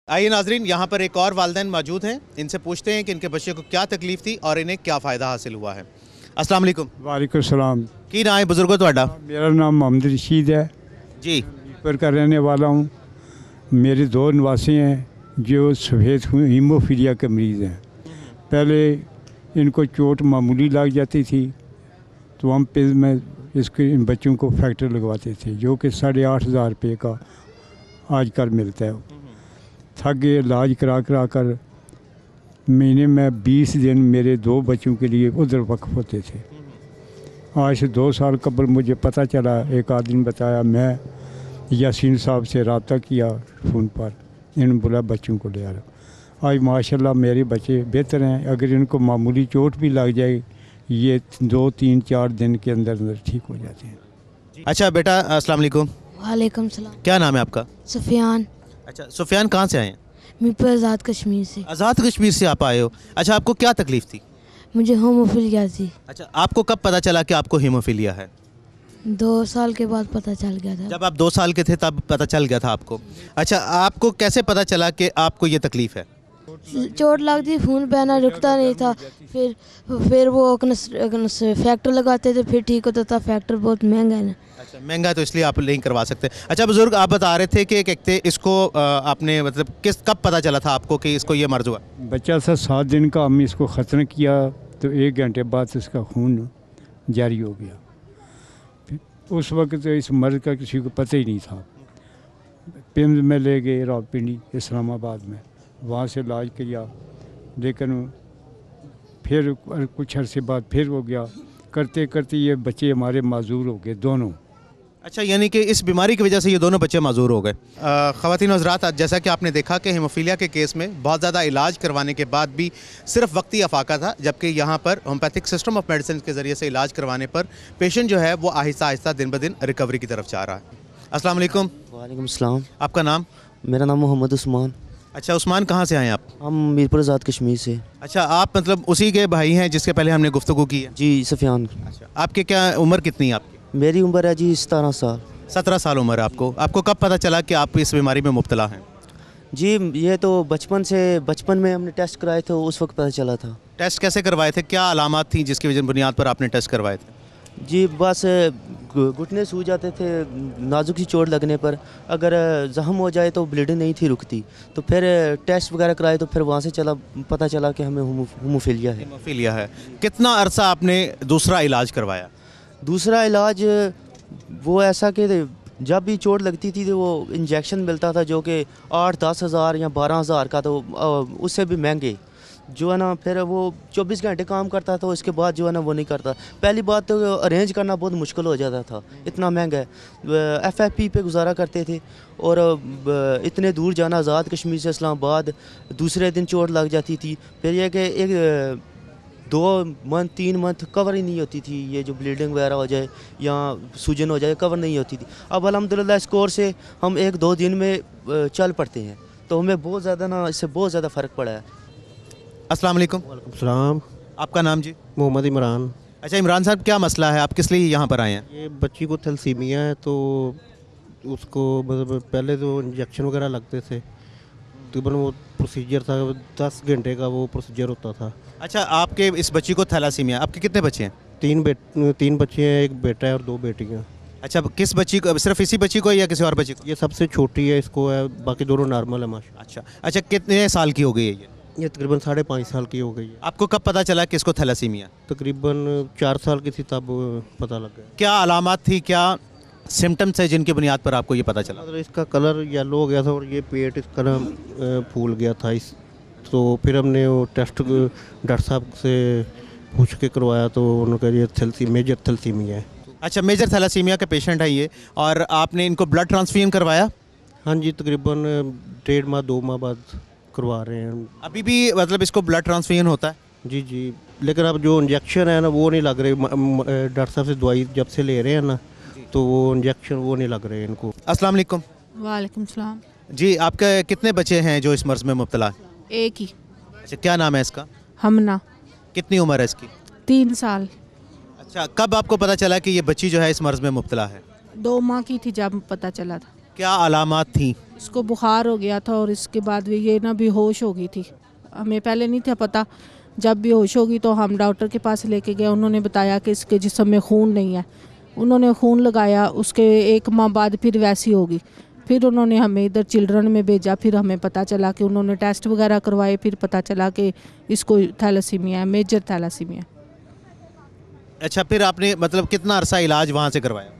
आइए नाजरीन, यहाँ पर एक और वालिदैन मौजूद हैं, इनसे पूछते हैं कि इनके बच्चे को क्या तकलीफ थी और इन्हें क्या फ़ायदा हासिल हुआ है। अस्सलाम वालेकुम। वालेकुम सलाम। की ना है बुजुर्गो ਤੁਹਾਡਾ? मेरा नाम मोहम्मद रशीद है, जी। पर का रहने वाला हूँ। मेरे 2 नवासे हैं जो सफ़ेद हीमोफीलिया के मरीज़ हैं। पहले इनको चोट मामूली लग जाती थी तो हम फिर में इसके इन बच्चों को फैक्टर लगवाते थे, जो कि 8,500 रुपये का आजकल मिलता है। थक गए, इलाज करा कर महीने में 20 दिन मेरे 2 बच्चों के लिए उधर वक्फ होते थे। आज से 2 साल कबल मुझे पता चला, एक आदमी बताया, मैं यासीन साहब से रब्ता किया फ़ोन पर, इन्होंने बोला बच्चों को ले आ रहा। आज माशाल्लाह मेरे बच्चे बेहतर हैं। अगर इनको मामूली चोट भी लग जाए, ये 2, 3, 4 दिन के अंदर अंदर ठीक हो जाते हैं। अच्छा बेटा, अस्सलाम वालेकुम। वालेकुम सलाम। क्या नाम है आपका? सुफियान। अच्छा सुफियान, कहाँ से आए हैं? मीरपुर आज़ाद कश्मीर से। आज़ाद कश्मीर से आप आए हो। अच्छा, आपको क्या तकलीफ थी? मुझे होमोफिलिया थी। अच्छा, आपको कब पता चला कि आपको हीमोफीलिया है? 2 साल के बाद पता चल गया था। जब आप 2 साल के थे तब पता चल गया था आपको? अच्छा, आपको कैसे पता चला कि आपको ये तकलीफ़ है? चोट लगती, खून बहना रुकता नहीं था। फिर वो फैक्टर लगाते थे, फिर ठीक होता था। फैक्टर बहुत महंगा है ना। अच्छा, महंगा तो इसलिए आप नहीं करवा सकते। अच्छा बुजुर्ग, आप बता रहे थे कि कहते इसको आपने मतलब कब पता चला था आपको कि इसको ये मर्ज हुआ? बच्चा था 7 दिन का, हमने इसको ख़त्म किया तो 1 घंटे बाद इसका खून जारी हो गया। उस वक्त तो इस मर्ज का किसी को पता ही नहीं था। पिम्स में ले गए, रावलपिंडी इस्लामाबाद में, वहाँ से इलाज किया, लेकिन फिर कुछ अरसे बाद फिर हो गया। करते करते ये बच्चे हमारे माजूर हो गए दोनों। अच्छा, यानी कि इस बीमारी की वजह से ये दोनों बच्चे माजूर हो गए। ख़वातीन हज़रात, जैसा कि आपने देखा कि हीमोफीलिया के केस में बहुत ज़्यादा इलाज करवाने के बाद भी सिर्फ वक्ती अफाका था, जबकि यहाँ पर होम्योपैथिक सिस्टम ऑफ मेडिसिन के ज़रिए से इलाज करवाने पर पेशेंट जो है वो आहिस्ता आहिस्ता दिन ब दिन रिकवरी की तरफ जा रहा है। अस्सलाम वालेकुम। वालेकुम सलाम। आपका नाम? मेरा नाम मोहम्मद उस्मान। अच्छा उस्मान, कहाँ से आए आप? हम मीरपुर आज़ाद कश्मीर से। अच्छा, आप मतलब उसी के भाई हैं जिसके पहले हमने गुफ्तगू की है? जी, सफ़ियान। अच्छा, आपके क्या उम्र कितनी है आपकी? मेरी उम्र है जी 17 साल। 17 साल उम्र है आपको। आपको कब पता चला कि आप इस बीमारी में मुब्तला हैं? जी, ये तो बचपन में हमने टेस्ट कराए थे, उस वक्त पता चला था। टेस्ट कैसे करवाए थे? क्या अलामात थी जिसकी वजह बुनियाद पर आपने टेस्ट करवाए थे? जी, बस घुटने सूज जाते थे नाजुक सी चोट लगने पर। अगर ज़ख्म हो जाए तो ब्लीडिंग नहीं थी रुकती। तो फिर टेस्ट वगैरह कराए तो फिर वहाँ से पता चला कि हमें होमोफिलिया है। हीमोफीलिया है। कितना अरसा आपने दूसरा इलाज करवाया? दूसरा इलाज वो ऐसा कि जब भी चोट लगती थी तो वो इंजेक्शन मिलता था, जो कि 8-10 हज़ार या 12 हज़ार का, तो उससे भी महंगे जो है ना। फिर वो 24 घंटे काम करता था, उसके बाद जो है ना वो नहीं करता। पहली बात तो अरेंज करना बहुत मुश्किल हो जाता था, इतना महंगा है। FFP पे गुजारा करते थे, और इतने दूर जाना, आज़ाद कश्मीर से इस्लामाबाद, दूसरे दिन चोट लग जाती थी। फिर यह कि 2 मंथ 3 मंथ कवर ही नहीं होती थी। ये जो ब्लीडिंग वगैरह हो जाए या सूजन हो जाए, कवर नहीं होती थी। अब अल्हम्दुलिल्लाह इस कोर्स से हम 1-2 दिन में चल पड़ते हैं, तो हमें बहुत ज़्यादा ना इससे बहुत ज़्यादा फ़र्क पड़ा है। अस्सलाम वालेकुम। वालेकुम सलाम। आपका नाम जी? मोहम्मद इमरान। अच्छा इमरान साहब, क्या मसला है? आप किस लिए यहाँ पर आए हैं? ये बच्ची को थैलेसीमिया है, तो उसको मतलब पहले तो इंजेक्शन वगैरह लगते थे, तकरीबन वो प्रोसीजर था 10 घंटे का, वो प्रोसीजर होता था। अच्छा, आपके इस बच्ची को थैलासीमिया, आपके कितने बच्चे हैं? 3 बच्चे हैं, 1 बेटा है और 2 बेटियाँ। अच्छा, किस बच्ची को? सिर्फ इसी बच्ची को या किसी और बच्ची को? ये सबसे छोटी है, इसको है, बाकी दोनों नॉर्मल है माशा। अच्छा, कितने साल की हो गई है ये तकरीबन 5.5 साल की हो गई है। आपको कब पता चला कि इसको थैलासीमिया? तकरीबन 4 साल की थी तब पता लग गया। क्या अलामात थी, क्या सिम्टम्स है जिनकी बुनियाद पर आपको ये पता चला? मतलब इसका कलर येलो हो गया था और ये पेट इसका ना फूल गया था। तो फिर हमने वो टेस्ट डॉक्टर साहब से पूछ के करवाया, तो उन्होंने कहा ये मेजर थैलेसीमिया है। अच्छा, मेजर थैलासीमिया के पेशेंट है ये, और आपने इनको ब्लड ट्रांसफ्यूजन करवाया? हाँ जी, तकरीबन 1.5 माह 2 माह बाद करवा रहे हैं। अभी भी मतलब इसको ब्लड ट्रांसफ्यूजन होता है? जी जी, लेकिन अब जो इंजेक्शन है ना वो नहीं लग रहे। डॉक्टर साहब से दवाई जब से ले रहे हैं ना, तो वो इंजेक्शन वो नहीं लग रहे इनको। अस्सलाम वालेकुम। वालेकुम सलाम। जी, आपके कितने बच्चे हैं जो इस मर्ज़ में मुब्तला है? एक ही। अच्छा, क्या नाम है इसका? हमना। कितनी उम्र है इसकी? 3 साल। अच्छा, कब आपको पता चला कि ये बच्ची जो है इस मर्ज़ में मुब्तला है? 2 माह की थी जब पता चला था। क्या अलामात थी? इसको बुखार हो गया था और इसके बाद ये ना बेहोश हो गई थी। हमें पहले नहीं था पता। जब बेहोश होगी तो हम डॉक्टर के पास लेके गए। उन्होंने बताया कि इसके जिस्म में खून नहीं है। उन्होंने खून लगाया, उसके 1 माह बाद फिर वैसी होगी। फिर उन्होंने हमें इधर चिल्ड्रन में भेजा। फिर हमें पता चला कि उन्होंने टेस्ट वगैरह करवाए। फिर पता चला कि इसको थैलेसीमिया है, मेजर थैलेसीमिया। अच्छा, फिर आपने मतलब कितना अरसा इलाज वहाँ से करवाया?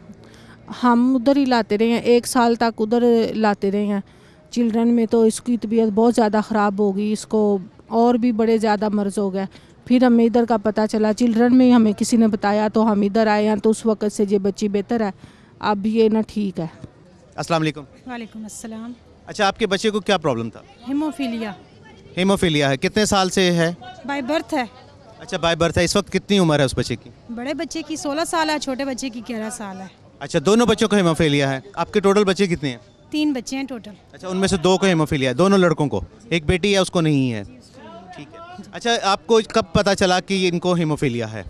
हम उधर ही लाते रहे हैं, 1 साल तक उधर लाते रहे हैं। चिल्ड्रन में तो इसकी तबीयत बहुत ज़्यादा ख़राब हो गई, इसको और भी बड़े ज़्यादा मर्ज़ हो गए। फिर हमें इधर का पता चला, चिल्ड्रन में हमें किसी ने बताया तो हम इधर आए हैं। तो उस वक्त से ये बच्ची बेहतर है, अब ये ना ठीक है। अस्सलाम वालेकुम। वालेकुम अस्सलाम। अच्छा, आपके बच्चे को क्या प्रॉब्लम था? हीमोफीलिया। हीमोफीलिया है, कितने साल से है? बाय बर्थ है। अच्छा, बाय बर्थ है। इस वक्त कितनी उम्र है उस बच्चे की? बड़े बच्चे की 16 साल है, छोटे बच्चे की 11 साल है। अच्छा, दोनों बच्चों को हीमोफीलिया है। आपके टोटल बच्चे कितने हैं? 3 बच्चे हैं टोटल। अच्छा, उनमें से 2 को हीमोफीलिया है, दोनों लड़कों को। एक बेटी है, उसको नहीं है। ठीक है। अच्छा, आपको कब पता चला कि इनको हीमोफीलिया है?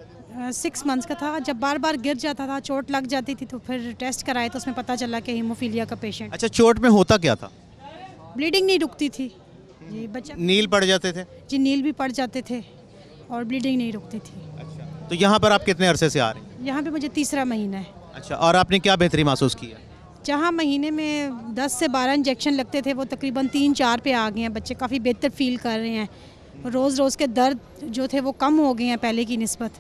6 मंथ्स का था। जब बार बार गिर जाता था, चोट लग जाती थी, तो फिर टेस्ट कराए तो उसमें पता चला कि हीमोफीलिया का पेशेंट। अच्छा, चोट में होता क्या था? ब्लीडिंग नहीं रुकती थी जी। बच्चा नील पड़ जाते थे? जी, नील भी पड़ जाते थे और ब्लीडिंग नहीं रुकती थी। अच्छा, तो यहाँ पर आप कितने अरसे से आ रहे हैं? यहाँ पे मुझे 3रा महीना है। अच्छा, और आपने क्या बेहतरी महसूस किया? जहाँ महीने में 10 से 12 इंजेक्शन लगते थे, वो तकरीबन 3-4 पे आ गए हैं। बच्चे काफ़ी बेहतर फील कर रहे हैं। रोज़ रोज़ के दर्द जो थे वो कम हो गए हैं पहले की निस्बत।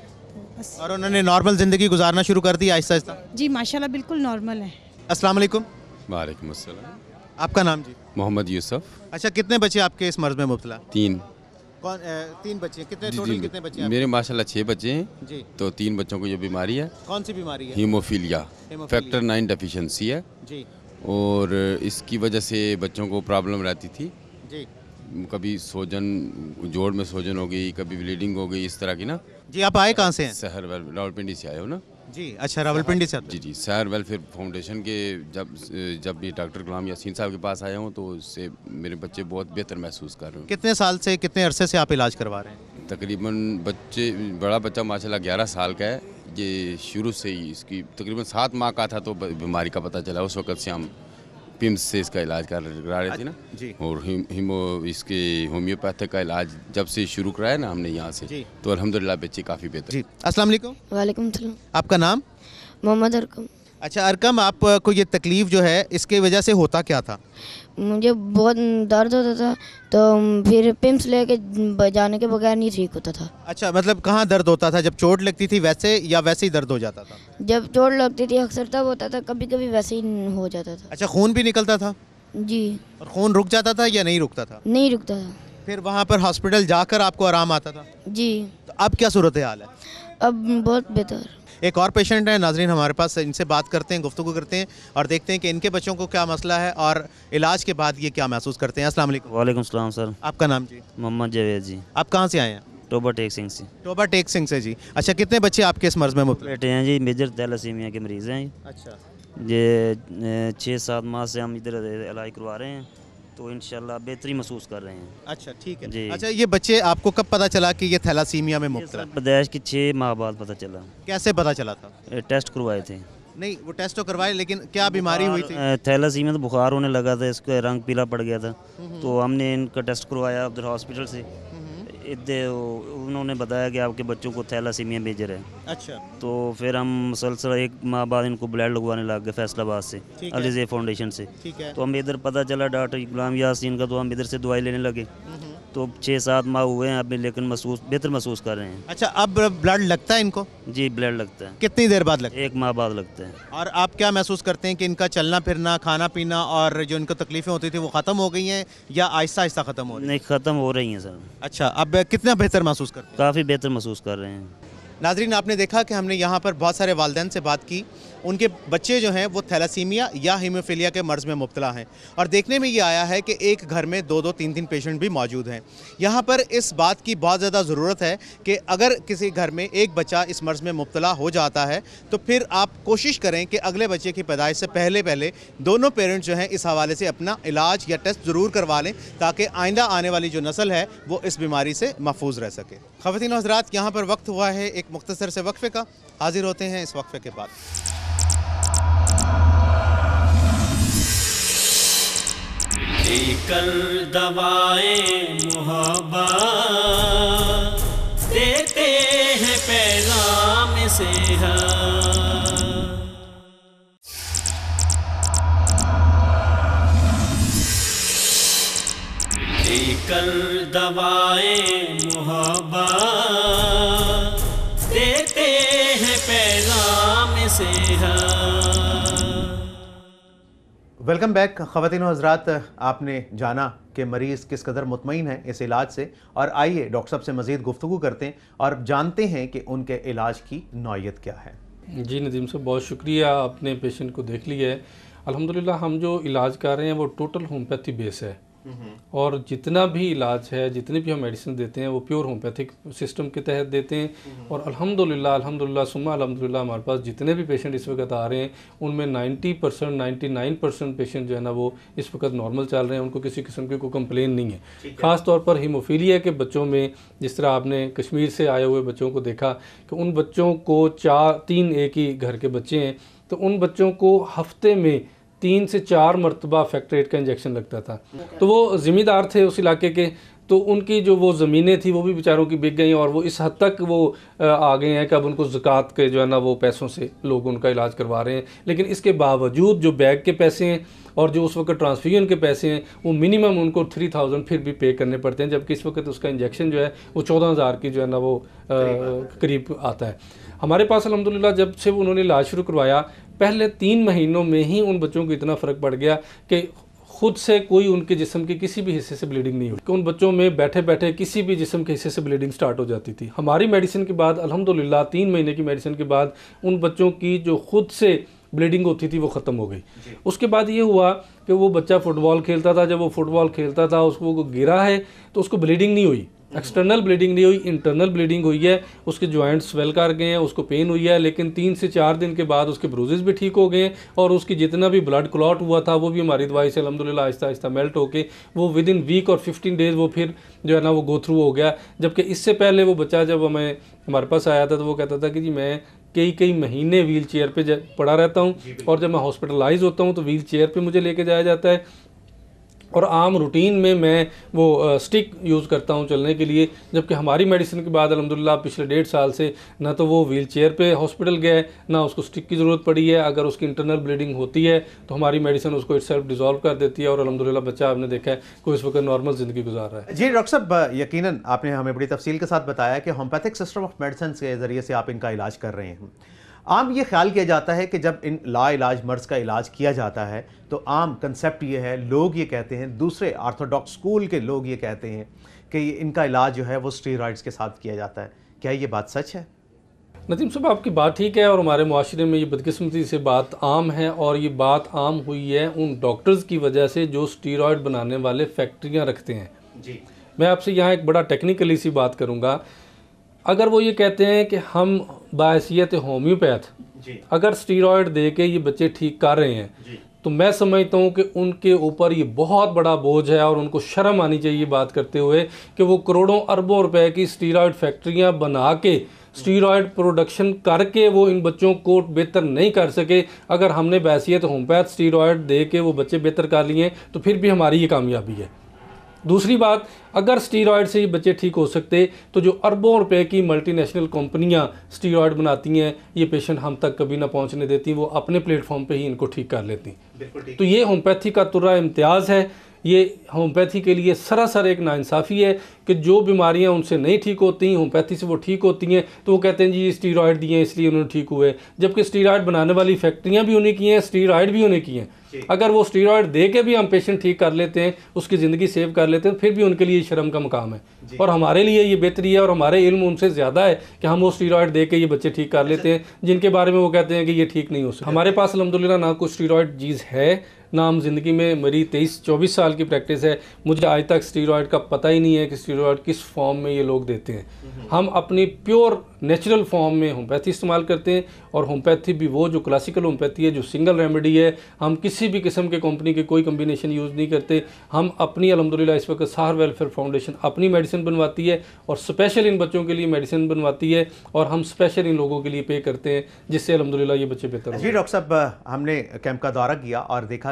और उन्होंने नॉर्मल ज़िंदगी गुजारना शुरू कर दी आहिस्ता आहिस्ता? जी माशाल्लाह, बिल्कुल नॉर्मल है। अस्सलाम वालेकुम। वालेकुम अस्सलाम। आपका नाम जी? मोहम्मद यूसुफ। अच्छा, कितने बच्चे आपके इस मर्ज में मुब्तला? 3। कौन 3 बच्चे? कितने जी, टोटल जी, कितने बच्चे हैं? मेरे माशाल्लाह 6 बच्चे हैं जी। तो 3 बच्चों को ये बीमारी है। कौन सी बीमारी है? हीमोफीलिया। फैक्टर 9 डेफिशिएंसी है जी। और इसकी वजह से बच्चों को प्रॉब्लम रहती थी जी। कभी सोजन, जोड़ में सोजन हो गई, कभी ब्लीडिंग हो गई, इस तरह की ना। जी, आप आए कहाँ से हैं? शहर रावलपिंडी से आए हो ना? जी। अच्छा, रावलपिंडी से? जी जी। शहर वेलफेयर फाउंडेशन के जब भी डॉक्टर गुलाम यासीन साहब के पास आया हूँ तो उससे मेरे बच्चे बहुत बेहतर महसूस कर रहे हैं। कितने साल से, कितने अरसे से आप इलाज करवा रहे हैं? तकरीबन बड़ा बच्चा माशाल्लाह 11 साल का है। ये शुरू से ही इसकी तकरीबन 7 माह का था तो बीमारी का पता चला। उस वक्त से हम पिम्स से इसका इलाज करा रहे थे ना जी। और इसके होम्योपैथिक का इलाज जब से शुरू कराया ना हमने यहाँ से, तो अल्हम्दुलिल्लाह बच्चे काफ़ी बेहतर। जी। अस्सलाम वालेकुम। वालेकुम सलाम। आपका नाम? मोहम्मद अरकम। अच्छा अरकम, आपको ये तकलीफ़ जो है इसके वजह से होता क्या था? मुझे बहुत दर्द होता था तो फिर पिम्स लेके जाने के बगैर नहीं ठीक होता था। अच्छा, मतलब कहाँ दर्द होता था? जब चोट लगती थी वैसे या वैसे ही दर्द हो जाता था? जब चोट लगती थी अक्सर तब होता था, कभी कभी वैसे ही हो जाता था। अच्छा, खून भी निकलता था? जी। और खून रुक जाता था या नहीं रुकता था? नहीं रुकता था। फिर वहाँ पर हॉस्पिटल जाकर आपको आराम आता था? जी। तो अब क्या सूरत हाल है? अब बहुत बेहतर। एक और पेशेंट है नाजरीन हमारे पास, इनसे बात करते हैं, गुफ्तगू करते हैं और देखते हैं कि इनके बच्चों को क्या मसला है और इलाज के बाद ये क्या महसूस करते हैं। अस्सलाम वालेकुम। वालेकुम सलाम सर। आपका नाम जी? मोहम्मद जावेद जी। आप कहाँ से आए हैं? टोबा टेक सिंह से। टोबा टेक सिंह से जी। अच्छा, कितने बच्चे आपके इस मर्ज में मुब्तला? बेटे हैं जी, मेजर थैलेसीमिया के मरीज़ हैं। अच्छा। ये 6-7 माह से हम इधर इलाज करवा रहे हैं तो इंशाल्लाह बेहतरी महसूस कर रहे हैं। अच्छा, ठीक है जी। अच्छा, ये बच्चे आपको कब पता चला कि ये थैलासीमिया में मुब्तला? पैदाइश की 6 माह बाद पता चला। कैसे पता चला था? टेस्ट करवाए थे। नहीं, वो टेस्ट तो करवाए, लेकिन क्या बीमारी हुई थी? थैलेसीमिया तो बुखार होने लगा था, इसका रंग पीला पड़ गया था तो हमने इनका टेस्ट करवाया उधर हॉस्पिटल से। उन्होंने बताया कि आपके बच्चों को थैलासीमिया मेजर है। अच्छा। तो फिर हम मुसलसल 1 माह बाद इनको ब्लड लगवाने लग गए फैसलाबाद से, अलीज़े फाउंडेशन से। तो हम इधर पता चला डॉक्टर गुलाम यासीन का, तो हम इधर से दवाई लेने लगे। तो 6-7 माह हुए हैं अभी, लेकिन बेहतर महसूस कर रहे हैं। अच्छा, अब ब्लड लगता है इनको? जी, ब्लड लगता है। कितनी देर बाद लगता है? 1 माह बाद लगता है। और आप क्या महसूस करते हैं कि इनका चलना फिरना, खाना पीना और जो इनको तकलीफें होती थी वो ख़त्म हो गई हैं या आहिस्ता आहिस्ता ख़त्म हो रही हैं? नहीं, ख़त्म हो रही हैं सर। अच्छा, अब कितना बेहतर महसूस करते हैं? काफ़ी बेहतर महसूस कर रहे हैं। नाजरीन, आपने देखा कि हमने यहाँ पर बहुत सारे वालिदैन से बात की। उनके बच्चे जो हैं वो थैलासीमिया या हीमोफीलिया के मर्ज़ में मुब्तला हैं और देखने में ये आया है कि एक घर में 2-2, 3-3 पेशेंट भी मौजूद हैं। यहाँ पर इस बात की बहुत ज़्यादा ज़रूरत है कि अगर किसी घर में एक बच्चा इस मर्ज़ में मुब्तला हो जाता है तो फिर आप कोशिश करें कि अगले बच्चे की पैदाइश से पहले दोनों पेरेंट्स जो हैं इस हवाले से अपना इलाज या टेस्ट ज़रूर करवा लें ताकि आइंदा आने वाली जो नस्ल है वो इस बीमारी से महफूज रह सके। ख़वातीन और हज़रात, यहाँ पर वक्त हुआ है एक मुख्तसर से वक्फ़े का। हाजिर होते हैं इस वक्फ़े के बाद। देकर दवाएं मोहब्बत देते हैं पैगाम सेहत। देकर दवाएं मोहब्बत देते हैं पैगाम सेहत। वेलकम बैक ख़वातीन और हज़रात, आपने जाना कि मरीज़ किस कदर मुतमईन है इस इलाज से, और आइए डॉक्टर साहब से मज़ीद गुफ्तगू करते हैं और जानते हैं कि उनके इलाज की नौइयत क्या है। जी नदीम साहब, बहुत शुक्रिया, आपने पेशेंट को देख लिया है। अल्हम्दुलिल्लाह हम जो इलाज कर रहे हैं वो टोटल होम्योपैथी बेस है, और जितना भी इलाज है, जितनी भी हम मेडिसिन देते हैं वो प्योर होम्योपैथिक सिस्टम के तहत देते हैं। और अल्हम्दुलिल्लाह सुम्मा अल्हम्दुलिल्लाह हमारे पास जितने भी पेशेंट इस वक्त आ रहे हैं उनमें 90% 99% पेशेंट जो है ना वो इस वक्त नॉर्मल चल रहे हैं, उनको किसी किस्म की कोई कंप्लेन नहीं है। ख़ास तौर पर हीमोफीलिया के बच्चों में, जिस तरह आपने कश्मीर से आए हुए बच्चों को देखा कि उन बच्चों को 3 एक ही घर के बच्चे हैं, तो उन बच्चों को हफ्ते में 3 से 4 मरतबा फैक्टर 8 का इंजेक्शन लगता था। तो वो ज़िम्मेदार थे उस इलाके के, तो उनकी जो वो ज़मीनें थी वो भी बेचारों की बिक गई, और वो इस हद तक वो आ गए हैं कि अब उनको ज़कात के जो है ना वो पैसों से लोग उनका इलाज करवा रहे हैं। लेकिन इसके बावजूद जो बैग के पैसे हैं और जो उस वक्त ट्रांसफ्यूजन के पैसे हैं वो मिनिमम उनको 3000 फिर भी पे करने पड़ते हैं, जबकि इस वक्त उसका इंजेक्शन जो है वो 14000 की जो है ना वो करीब आता है। हमारे पास अल्हम्दुलिल्लाह जब से उन्होंने इलाज शुरू करवाया, पहले 3 महीनों में ही उन बच्चों को इतना फ़र्क पड़ गया कि खुद से कोई उनके जिस्म के किसी भी हिस्से से ब्लीडिंग नहीं हुई, कि उन बच्चों में बैठे बैठे किसी भी जिस्म के हिस्से से ब्लीडिंग स्टार्ट हो जाती थी। हमारी मेडिसिन के बाद अल्हम्दुलिल्लाह 3 महीने की मेडिसिन के बाद उन बच्चों की जो खुद से ब्लीडिंग होती थी वो ख़त्म हो गई। उसके बाद ये हुआ कि वो बच्चा फुटबॉल खेलता था, जब वो फुटबॉल खेलता था उसको गिरा है तो उसको ब्लीडिंग नहीं हुई, एक्सटर्नल ब्लीडिंग नहीं हुई, इंटरनल ब्लीडिंग हुई है, उसके जॉइंट स्वेल कर गए हैं, उसको पेन हुई है, लेकिन 3 से 4 दिन के बाद उसके ब्रूजेस भी ठीक हो गए हैं, और उसकी जितना भी ब्लड क्लॉट हुआ था वो भी हमारी दवाई से अल्हम्दुलिल्लाह आहिस्ता आहिस्ता मेल्ट होके वो विद इन वीक और 15 डेज़ वो फिर जो है ना वो गो थ्रू हो गया। जबकि इससे पहले वो बच्चा जब हमारे पास आया था तो वो कहता था कि जी मैं कई महीने व्हील चेयर पर पड़ा रहता हूँ, और जब मैं हॉस्पिटलाइज होता हूँ तो व्हील चेयर पर मुझे लेके जाया जाता है, और आम रूटीन में मैं वो स्टिक यूज़ करता हूँ चलने के लिए। जबकि हमारी मेडिसिन के बाद अल्हम्दुलिल्लाह पिछले 1.5 साल से ना तो वो व्हील चेयर पे हॉस्पिटल गया है, ना उसको स्टिक की ज़रूरत पड़ी है। अगर उसकी इंटरनल ब्लीडिंग होती है तो हमारी मेडिसिन उसको इटसेल्फ डिज़ोल्व कर देती है, और अल्हम्दुलिल्लाह बच्चा आपने देखा है कोई इस वक्त नॉर्मल ज़िंदगी गुजार रहा है। जी डॉक्टर साहब, यकीनन आपने हमें बड़ी तफसील के साथ बताया कि होम्योपैथिक सिस्टम ऑफ मेडिसिन के ज़रिए से आप इनका इलाज कर रहे हैं। आम ये ख्याल किया जाता है कि जब इन लाइलाज मर्ज़ का इलाज किया जाता है तो आम कंसेप्ट ये है, लोग ये कहते हैं, दूसरे ऑर्थोडॉक्स स्कूल के लोग ये कहते हैं कि इनका इलाज जो है वो स्टेरॉइड्स के साथ किया जाता है। क्या ये बात सच है? नदीम साहब, आपकी बात ठीक है, और हमारे मुआशरे में ये बदकिस्मती से बात आम है, और ये बात आम हुई है उन डॉक्टर्स की वजह से जो स्टेरॉइड बनाने वाले फैक्ट्रियाँ रखते हैं। जी मैं आपसे यहाँ एक बड़ा टेक्निकली सी बात करूँगा। अगर वो ये कहते हैं कि हम बाहैसियत होम्योपैथ अगर स्टीरॉयड दे के ये बच्चे ठीक कर रहे हैं, तो मैं समझता हूँ कि उनके ऊपर ये बहुत बड़ा बोझ है, और उनको शर्म आनी चाहिए बात करते हुए कि वो करोड़ों अरबों रुपए की स्टीरॉयड फैक्ट्रियाँ बना के स्टीरॉयड प्रोडक्शन करके वो इन बच्चों को बेहतर नहीं कर सके। अगर हमने बाहैसियत होम्योपैथ स्टीरॉयड दे के वो बच्चे बेहतर कर लिए तो फिर भी हमारी ये कामयाबी है। दूसरी बात, अगर स्टीरॉयड से ये बच्चे ठीक हो सकते तो जो अरबों रुपए की मल्टीनेशनल कंपनियां स्टीरॉयड बनाती हैं ये पेशेंट हम तक कभी ना पहुंचने देती, वो अपने प्लेटफॉर्म पे ही इनको ठीक कर लेती। तो ये होम्योपैथी का तुर्रा इम्तियाज़ है। ये होम्योपैथी के लिए सरासर एक नाइंसाफ़ी है कि जो बीमारियां उनसे नहीं ठीक होती होम्योपैथी से वो ठीक होती हैं, तो वो कहते हैं जी स्टीरॉयड दिए इसलिए उन्होंने ठीक हुए, जबकि स्टीरॉयड बनाने वाली फैक्ट्रियां भी उन्हीं की हैं, स्टीरॉयड भी उन्हीं की हैं। अगर वो स्टीरॉयड दे के भी हम पेशेंट ठीक कर लेते हैं, उसकी ज़िंदगी सेव कर लेते हैं, फिर भी उनके लिए शर्म का मकाम है। और हमारे लिए ये बेहतरी है, और हमारे इल्म उनसे ज़्यादा है कि हम वो स्टीरॉयड दे के ये बच्चे ठीक कर लेते हैं जिनके बारे में वो कहते हैं कि ये ठीक नहीं हो सकता। हमारे पास अल्हम्दुलिल्लाह ना कुछ स्टीरॉयड चीज़ है, ना हम ज़िंदगी में, मेरी 23-24 साल की प्रैक्टिस है, मुझे आज तक स्टीरॉयड का पता ही नहीं है कि स्टीरॉयड किस फॉर्म में ये लोग देते हैं। हम अपनी प्योर नेचुरल फॉर्म में होम्योपैथी इस्तेमाल करते हैं, और होम्योपैथी भी वो जो क्लासिकल होम्योपैथी है, जो सिंगल रेमेडी है। हम किसी भी किस्म के कंपनी के कोई कम्बिनेशन यूज़ नहीं करते। हम अपनी अल्हम्दुलिल्लाह इस वक्त साहर वेलफेयर फाउंडेशन अपनी मेडिसिन बनवाती है, और स्पेशल इन बच्चों के लिए मेडिसिन बनवाती है, और हम स्पेशल इन लोगों के लिए पे करते हैं, जिससे अल्हम्दुलिल्लाह ये बच्चे बेहतर हो। जी डॉक्टर साहब, हमने कैंप का दौरा किया और देखा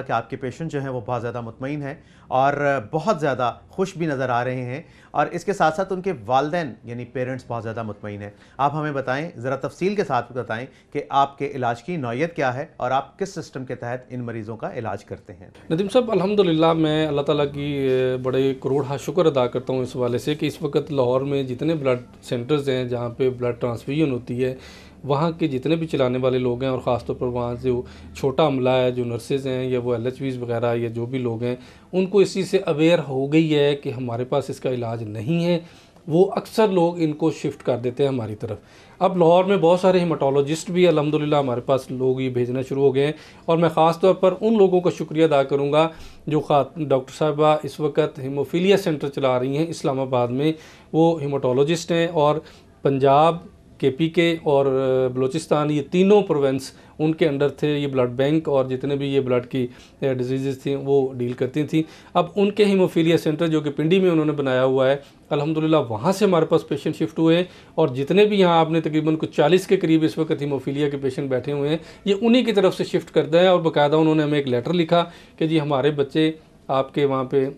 कि आपके पेशेंट जो हैं वो बहुत ज़्यादा मुतमईन हैं और बहुत ज़्यादा खुश भी नज़र आ रहे हैं, और इसके साथ साथ उनके वालिदैन यानी पेरेंट्स बहुत ज़्यादा मुतमईन हैं। आप हमें बताएं, ज़रा तफसील के साथ बताएं कि आपके इलाज की नौयत क्या है और आप किस सिस्टम के तहत इन मरीज़ों का इलाज करते हैं। नदीम साहब, अल्हम्दुलिल्लाह मैं अल्लाह ताला की बड़े करोड़ शुक्र अदा करता हूँ इस वाले से कि इस वक्त लाहौर में जितने ब्लड सेंटर्स हैं जहाँ पे ब्लड ट्रांसफ्यूजन होती है, वहाँ के जितने भी चलाने वाले लोग हैं और ख़ास तौर पर वहाँ जो छोटा अमला है, जो नर्सेज़ हैं या वो LHVs वगैरह या जो भी लोग हैं, उनको इस चीज़ से अवेयर हो गई है कि हमारे पास इसका इलाज नहीं है। वो अक्सर लोग इनको शिफ्ट कर देते हैं हमारी तरफ। अब लाहौर में बहुत सारे हेमाटोलॉजिस्ट भी अल्हम्दुलिल्लाह हमारे पास लोग ये भेजना शुरू हो गए हैं, और मैं ख़ास तौर पर उन लोगों का शुक्रिया अदा करूँगा जो डॉक्टर साहबा इस वक्त हीमोफीलिया सेंटर चला रही हैं इस्लामाबाद में। वो हेमाटोलॉजिस्ट हैं और पंजाब, KPK और बलूचिस्तान, ये तीनों प्रोविंस उनके अंडर थे। ये ब्लड बैंक और जितने भी ये ब्लड की डिजीज़ थी वो डील करती थी। अब उनके हीमोफीलिया सेंटर जो कि पिंडी में उन्होंने बनाया हुआ है, अल्हम्दुलिल्लाह वहाँ से हमारे पास पेशेंट शिफ्ट हुए, और जितने भी यहाँ आपने तकरीबन कुछ 40 के करीब इस वक्त हीमोफीलिया के पेशेंट बैठे हुए हैं, ये उन्हीं की तरफ से शिफ्ट करते हैं। और बाकायदा उन्होंने हमें एक लेटर लिखा कि जी हमारे बच्चे आपके वहाँ पे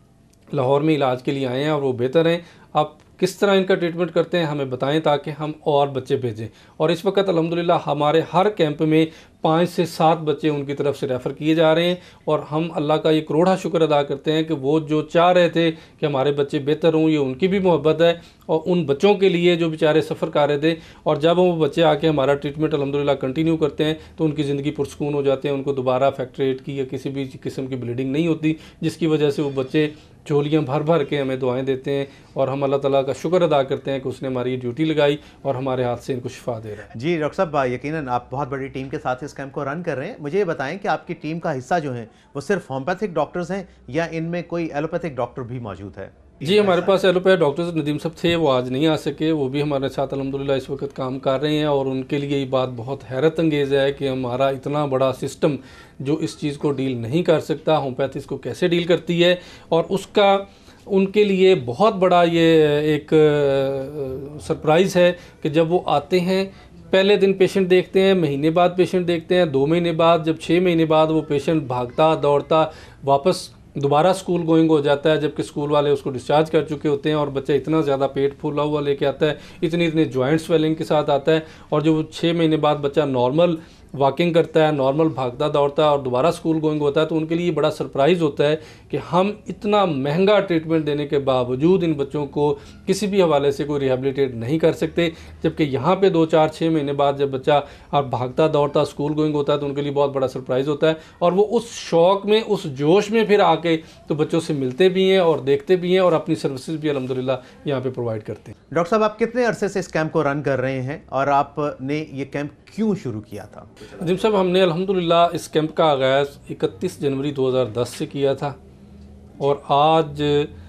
लाहौर में इलाज के लिए आए हैं और वो बेहतर हैं, आप किस तरह इनका ट्रीटमेंट करते हैं हमें बताएं ताकि हम और बच्चे भेजें। और इस वक्त अल्हम्दुलिल्लाह हमारे हर कैंप में 5 से 7 बच्चे उनकी तरफ से रेफ़र किए जा रहे हैं, और हम अल्लाह का ये करोड़ा शुक्र अदा करते हैं कि वो जो चाह रहे थे कि हमारे बच्चे बेहतर हों, ये उनकी भी मोहब्बत है, और उन बच्चों के लिए जो बेचारे सफ़र कर रहे थे, और जब वो बच्चे आके हमारा ट्रीटमेंट अल्हम्दुलिल्लाह कंटिन्यू करते हैं तो उनकी ज़िंदगी पुरसकून हो जाते हैं। उनको दोबारा फैक्टर रेट की या किसी भी किस्म की ब्लीडिंग नहीं होती, जिसकी वजह से वो बच्चे झोलियाँ भर भर के हमें दुआएं देते हैं, और हम अल्लाह ताला का शुक्र अदा करते हैं कि उसने हमारी ड्यूटी लगाई और हमारे हाथ से इनको शिफा दे रहा है। जी डॉक्टर साहब, यकीनन आप बहुत बड़ी टीम के साथ इस कैंप को रन कर रहे हैं। मुझे ये बताएं कि आपकी टीम का हिस्सा जो है वो सिर्फ होम्योपैथिक डॉक्टर्स हैं या इनमें कोई एलोपैथिक डॉक्टर भी मौजूद है? जी, हमारे पास एलोपैथ डॉक्टर्स नदीम साहब थे, वो आज नहीं आ सके, वो भी हमारे साथ अल्हम्दुलिल्लाह इस वक्त काम कर रहे हैं, और उनके लिए ये बात बहुत हैरत अंगेज़ है कि हमारा इतना बड़ा सिस्टम जो इस चीज़ को डील नहीं कर सकता, होम्योपैथी इसको कैसे डील करती है। और उसका उनके लिए बहुत बड़ा ये एक सरप्राइज़ है कि जब वो आते हैं, पहले दिन पेशेंट देखते हैं, महीने बाद पेशेंट देखते हैं, 2 महीने बाद, जब 6 महीने बाद वो पेशेंट भागता दौड़ता वापस दोबारा स्कूल गोइंग हो जाता है, जबकि स्कूल वाले उसको डिस्चार्ज कर चुके होते हैं, और बच्चा इतना ज़्यादा पेट फूला हुआ लेके आता है, इतने जॉइंट स्वेलिंग के साथ आता है, और जो 6 महीने बाद बच्चा नॉर्मल वॉकिंग करता है, नॉर्मल भागता दौड़ता है और दोबारा स्कूल गोइंग होता है, तो उनके लिए बड़ा सरप्राइज़ होता है कि हम इतना महंगा ट्रीटमेंट देने के बावजूद इन बच्चों को किसी भी हवाले से कोई रिहेबिलिटेट नहीं कर सकते। जबकि यहाँ पे 2, 4, 6 महीने बाद जब बच्चा और भागता दौड़ता स्कूल गोइंग होता है तो उनके लिए बहुत बड़ा सरप्राइज़ होता है, और वो उस शौक़ में, उस जोश में फिर आके तो बच्चों से मिलते भी हैं और देखते भी हैं, और अपनी सर्विसेज भी अल्हम्दुलिल्लाह यहाँ पे प्रोवाइड करते हैं। डॉक्टर साहब, आप कितने अरसे से इस कैंप को रन कर रहे हैं और आपने ये कैंप क्यों शुरू किया था? जिम साहब, हमने अल्हम्दुलिल्लाह इस कैंप का आगाज़ 31 जनवरी 2010 से किया था, और आज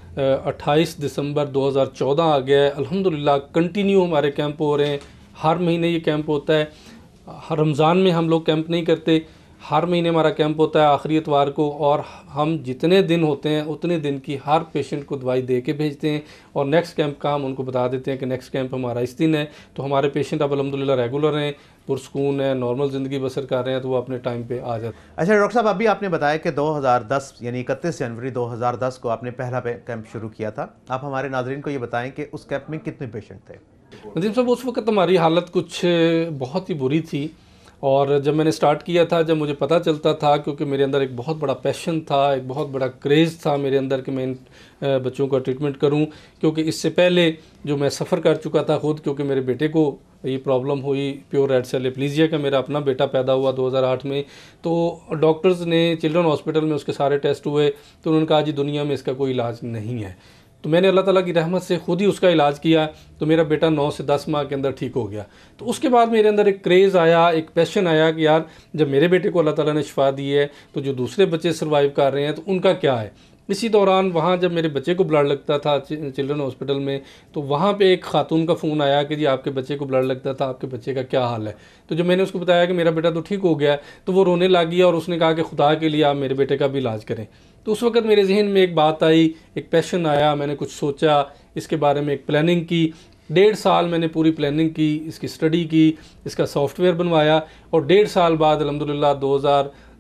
28 दिसंबर 2014 आ गया है। अल्हम्दुलिल्लाह कंटिन्यू हमारे कैंप हो रहे हैं, हर महीने ये कैंप होता है। रमज़ान में हम लोग कैंप नहीं करते, हर महीने हमारा कैंप होता है आखिरी इतवार को, और हम जितने दिन होते हैं उतने दिन की हर पेशेंट को दवाई दे के भेजते हैं, और नेक्स्ट कैंप का हम उनको बता देते हैं कि नेक्स्ट कैंप हमारा इस दिन है। तो हमारे पेशेंट अब अल्हम्दुलिल्लाह रेगुलर हैं, पुरसकून है, नॉर्मल ज़िंदगी बसर कर रहे हैं, तो वो अपने टाइम पे आ जाते हैं। अच्छा डॉक्टर साहब, अभी आपने बताया कि 2010 यानी 31 जनवरी 2010 को आपने पहला कैंप शुरू किया था। आप हमारे नाज़रीन को ये बताएं कि उस कैंप में कितने पेशेंट थे? नदीम साहब, उस वक्त हमारी हालत कुछ बहुत ही बुरी थी, और जब मैंने स्टार्ट किया था, जब मुझे पता चलता था, क्योंकि मेरे अंदर एक बहुत बड़ा पैशन था, एक बहुत बड़ा क्रेज़ था मेरे अंदर कि मैं इन बच्चों का ट्रीटमेंट करूं, क्योंकि इससे पहले जो मैं सफ़र कर चुका था खुद, क्योंकि मेरे बेटे को ये प्रॉब्लम हुई प्योर रेड सेल एप्लीजिया का, मेरा अपना बेटा पैदा हुआ 2008 में, तो डॉक्टर्स ने चिल्ड्रन हॉस्पिटल में उसके सारे टेस्ट हुए, तो उन्होंने कहा जी दुनिया में इसका कोई इलाज नहीं है। तो मैंने अल्लाह ताला की रहमत से खुद ही उसका इलाज किया, तो मेरा बेटा 9 से 10 माह के अंदर ठीक हो गया। तो उसके बाद मेरे अंदर एक क्रेज़ आया, एक पैशन आया कि यार जब मेरे बेटे को अल्लाह ताला ने शिफा दी है, तो जो दूसरे बच्चे सर्वाइव कर रहे हैं तो उनका क्या है। इसी दौरान वहाँ जब मेरे बच्चे को ब्लड लगता था चिल्ड्रन हॉस्पिटल में, तो वहाँ पे एक खातून का फ़ोन आया कि जी आपके बच्चे को ब्लड लगता था, आपके बच्चे का क्या हाल है। तो जब मैंने उसको बताया कि मेरा बेटा तो ठीक हो गया, तो वो रोने लगी और उसने कहा कि खुदा के लिए आप मेरे बेटे का भी इलाज करें। तो उस वक्त मेरे जहन में एक बात आई, एक पैशन आया, मैंने कुछ सोचा इसके बारे में, एक प्लानिंग की। 1.5 साल मैंने पूरी प्लानिंग की, इसकी स्टडी की, इसका सॉफ्टवेयर बनवाया, और 1.5 साल बाद अल्हम्दुलिल्लाह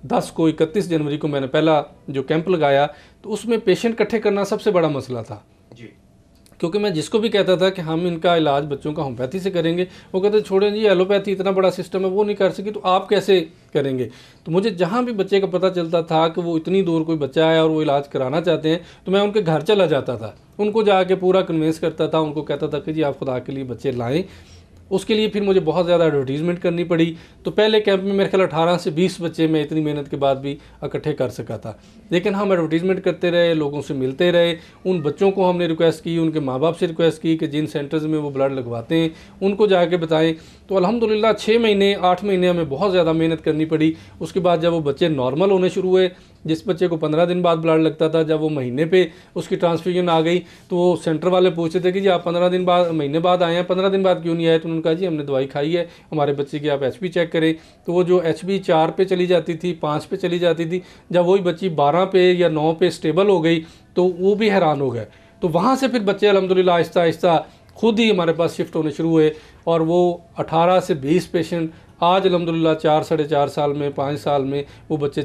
10 को 31 जनवरी को मैंने पहला जो कैंप लगाया, तो उसमें पेशेंट इकट्ठे करना सबसे बड़ा मसला था जी। क्योंकि मैं जिसको भी कहता था कि हम इनका इलाज बच्चों का होम्योपैथी से करेंगे, वो कहते छोड़ें जी, एलोपैथी इतना बड़ा सिस्टम है, वो नहीं कर सकी, तो आप कैसे करेंगे। तो मुझे जहाँ भी बच्चे का पता चलता था कि वो इतनी दूर कोई बच्चा है और वो इलाज कराना चाहते हैं, तो मैं उनके घर चला जाता था, उनको जाके पूरा कन्विंस करता था, उनको कहता था कि जी आप खुदा के लिए बच्चे लाएँ। उसके लिए फिर मुझे बहुत ज़्यादा एडवर्टीज़मेंट करनी पड़ी। तो पहले कैंप में मेरे ख्याल 18 से 20 बच्चे मैं इतनी मेहनत के बाद भी इकट्ठे कर सका था। लेकिन हम एडवर्टीज़मेंट करते रहे, लोगों से मिलते रहे, उन बच्चों को हमने रिक्वेस्ट की, उनके माँ बाप से रिक्वेस्ट की कि जिन सेंटर्स में वो ब्लड लगवाते हैं उनको जाके बताएं। तो अल्हम्दुलिल्लाह 6 महीने 8 महीने हमें बहुत ज़्यादा मेहनत करनी पड़ी। उसके बाद जब वो बच्चे नॉर्मल होने शुरू हुए, जिस बच्चे को 15 दिन बाद ब्लड लगता था, जब वो महीने पे उसकी ट्रांसफ्यूजन आ गई, तो वो सेंटर वाले पूछते थे कि जी आप 15 दिन बाद महीने बाद आए हैं, 15 दिन बाद क्यों नहीं आए। तो उन्होंने कहा जी हमने दवाई खाई है, हमारे बच्चे की आप HB चेक करें। तो वो जो HB 4 पे चली जाती थी, 5 पे चली जाती थी, जब वही बच्ची 12 पे या 9 पे स्टेबल हो गई तो वो भी हैरान हो गए। तो वहाँ से फिर बच्चे अल्हम्दुलिल्लाह आहिस्ता आहिस्ता खुद ही हमारे पास शिफ्ट होने शुरू हुए, और वो 18 से 20 पेशेंट आज अल्हम्दुलिल्लाह 4 साढ़े 4 साल में, 5 साल में वो बच्चे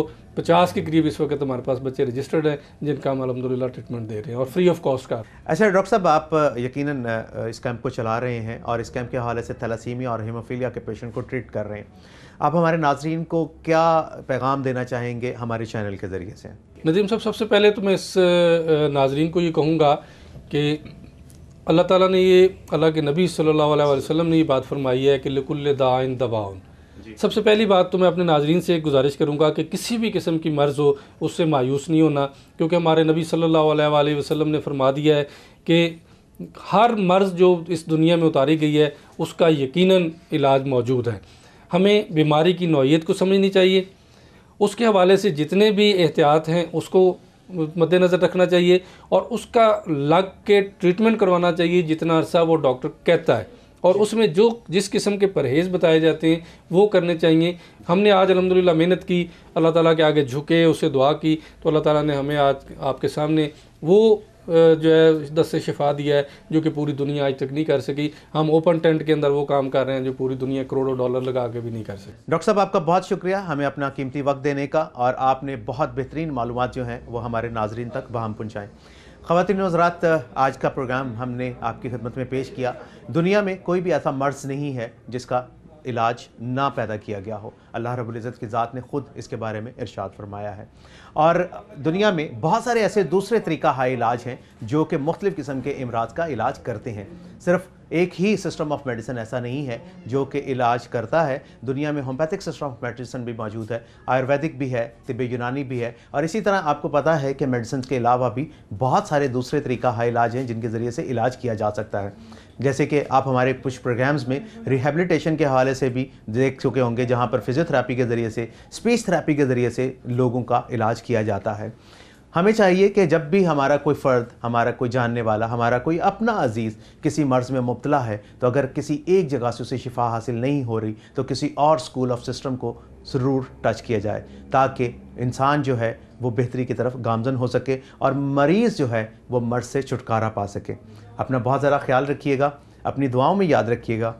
650 के करीब इस वक्त हमारे पास बच्चे रजिस्टर्ड हैं, जिनका हम अल्हम्दुलिल्लाह ट्रीटमेंट दे रहे हैं और फ्री ऑफ कॉस्ट का। अच्छा डॉक्टर साहब, आप यकीनन इस कैंप को चला रहे हैं और इस कैंप के हवाले से थैलासीमिया और हीमोफीलिया के पेशेंट को ट्रीट कर रहे हैं। आप हमारे नाज़रीन को क्या पैगाम देना चाहेंगे हमारे चैनल के ज़रिए से? नदीम साहब, सबसे पहले तो मैं इस नाज़रीन को ये कहूँगा कि अल्लाह ताला ने ये, अल्लाह के नबी सल्लल्लाहु अलैहि वसल्लम ने ये बात फरमाई है कि लिकुल्लि दाइन दवाउन। सबसे पहली बात तो मैं अपने नाज़रीन से एक गुजारिश करूँगा कि किसी भी किस्म की मर्ज़ हो उससे मायूस नहीं होना, क्योंकि हमारे नबी सल्लल्लाहु अलैहि वसल्लम ने फरमा दिया है कि हर मर्ज़ जो इस दुनिया में उतारी गई है उसका यकीनन इलाज मौजूद है। हमें बीमारी की नौइयत को समझनी चाहिए, उसके हवाले से जितने भी एहतियात हैं उसको मद्देनज़र रखना चाहिए, और उसका लग के ट्रीटमेंट करवाना चाहिए जितना अरसा वो डॉक्टर कहता है, और उसमें जो जिस किस्म के परहेज़ बताए जाते हैं वो करने चाहिए। हमने आज अल्हम्दुलिल्लाह मेहनत की, अल्लाह ताला के आगे झुके, उससे दुआ की, तो अल्लाह ताला ने हमें आज आपके सामने वो जो है दस्ते शिफा दिया है जो कि पूरी दुनिया आज तक नहीं कर सकी। हम ओपन टेंट के अंदर वो काम कर रहे हैं जो पूरी दुनिया करोड़ों डॉलर लगा के भी नहीं कर सकी। डॉक्टर साहब, आपका बहुत शुक्रिया हमें अपना कीमती वक्त देने का, और आपने बहुत बेहतरीन मालूमात जो हैं वो हमारे नाजरीन तक बहम पहुँचाएँ। ख़वातीन हज़रात, आज का प्रोग्राम हमने आपकी खिदमत में पेश किया। दुनिया में कोई भी ऐसा मर्ज़ नहीं है जिसका इलाज ना पैदा किया गया हो। अल्लाह रब्बुल इज़्ज़त की ज़ात ने ख़ुद इसके बारे में इरशाद फरमाया है, और दुनिया में बहुत सारे ऐसे दूसरे तरीक़ा हाई इलाज हैं जो कि मुख्तलिफ़ किस्म के अमराज का इलाज करते हैं। सिर्फ़ एक ही सिस्टम ऑफ मेडिसिन ऐसा नहीं है जो कि इलाज करता है। दुनिया में होम्योपैथिक सिस्टम ऑफ मेडिसिन भी मौजूद है, आयुर्वेदिक भी है, तिब्बे यूनानी भी है, और इसी तरह आपको पता है कि मेडिसिन के अलावा भी बहुत सारे दूसरे तरीक़ा हाई इलाज हैं जिनके ज़रिए से इलाज किया जा सकता है। जैसे कि आप हमारे कुछ प्रोग्राम्स में रिहेबिलिटेशन के हवाले से भी देख चुके होंगे, जहाँ पर फिजियोथेरेपी के ज़रिए से, स्पीच थेरेपी के ज़रिए से लोगों का इलाज किया जाता है। हमें चाहिए कि जब भी हमारा कोई फ़र्द, हमारा कोई जानने वाला, हमारा कोई अपना अजीज़ किसी मर्ज़ में मुब्तला है, तो अगर किसी एक जगह से उसे शिफा हासिल नहीं हो रही तो किसी और स्कूल ऑफ सिस्टम को ज़रूर टच किया जाए, ताकि इंसान जो है वो बेहतरी की तरफ गामज़न हो सके और मरीज़ जो है वो मर्ज़ से छुटकारा पा सके। अपना बहुत ज़्यादा ख्याल रखिएगा, अपनी दुआओं में याद रखिएगा।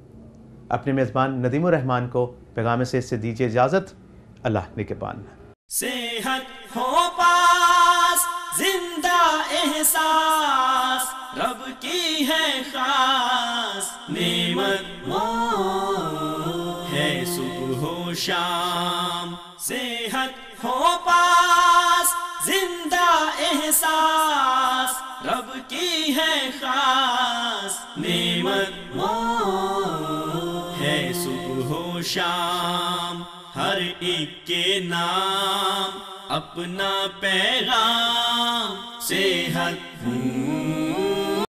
अपने मेज़बान नदीमुर रहमान को पैगाम से दीजिए इजाज़त। अल्लाह निगहबान। सेहत हो पास जिंदा एहसास रब की है खास नेमत, है सुबह हो शाम। सेहत हो पास जिंदा एहसास रब की है खास नेमत, है सुबह हो शाम। हर एक के नाम अपना पैगाम। सेहत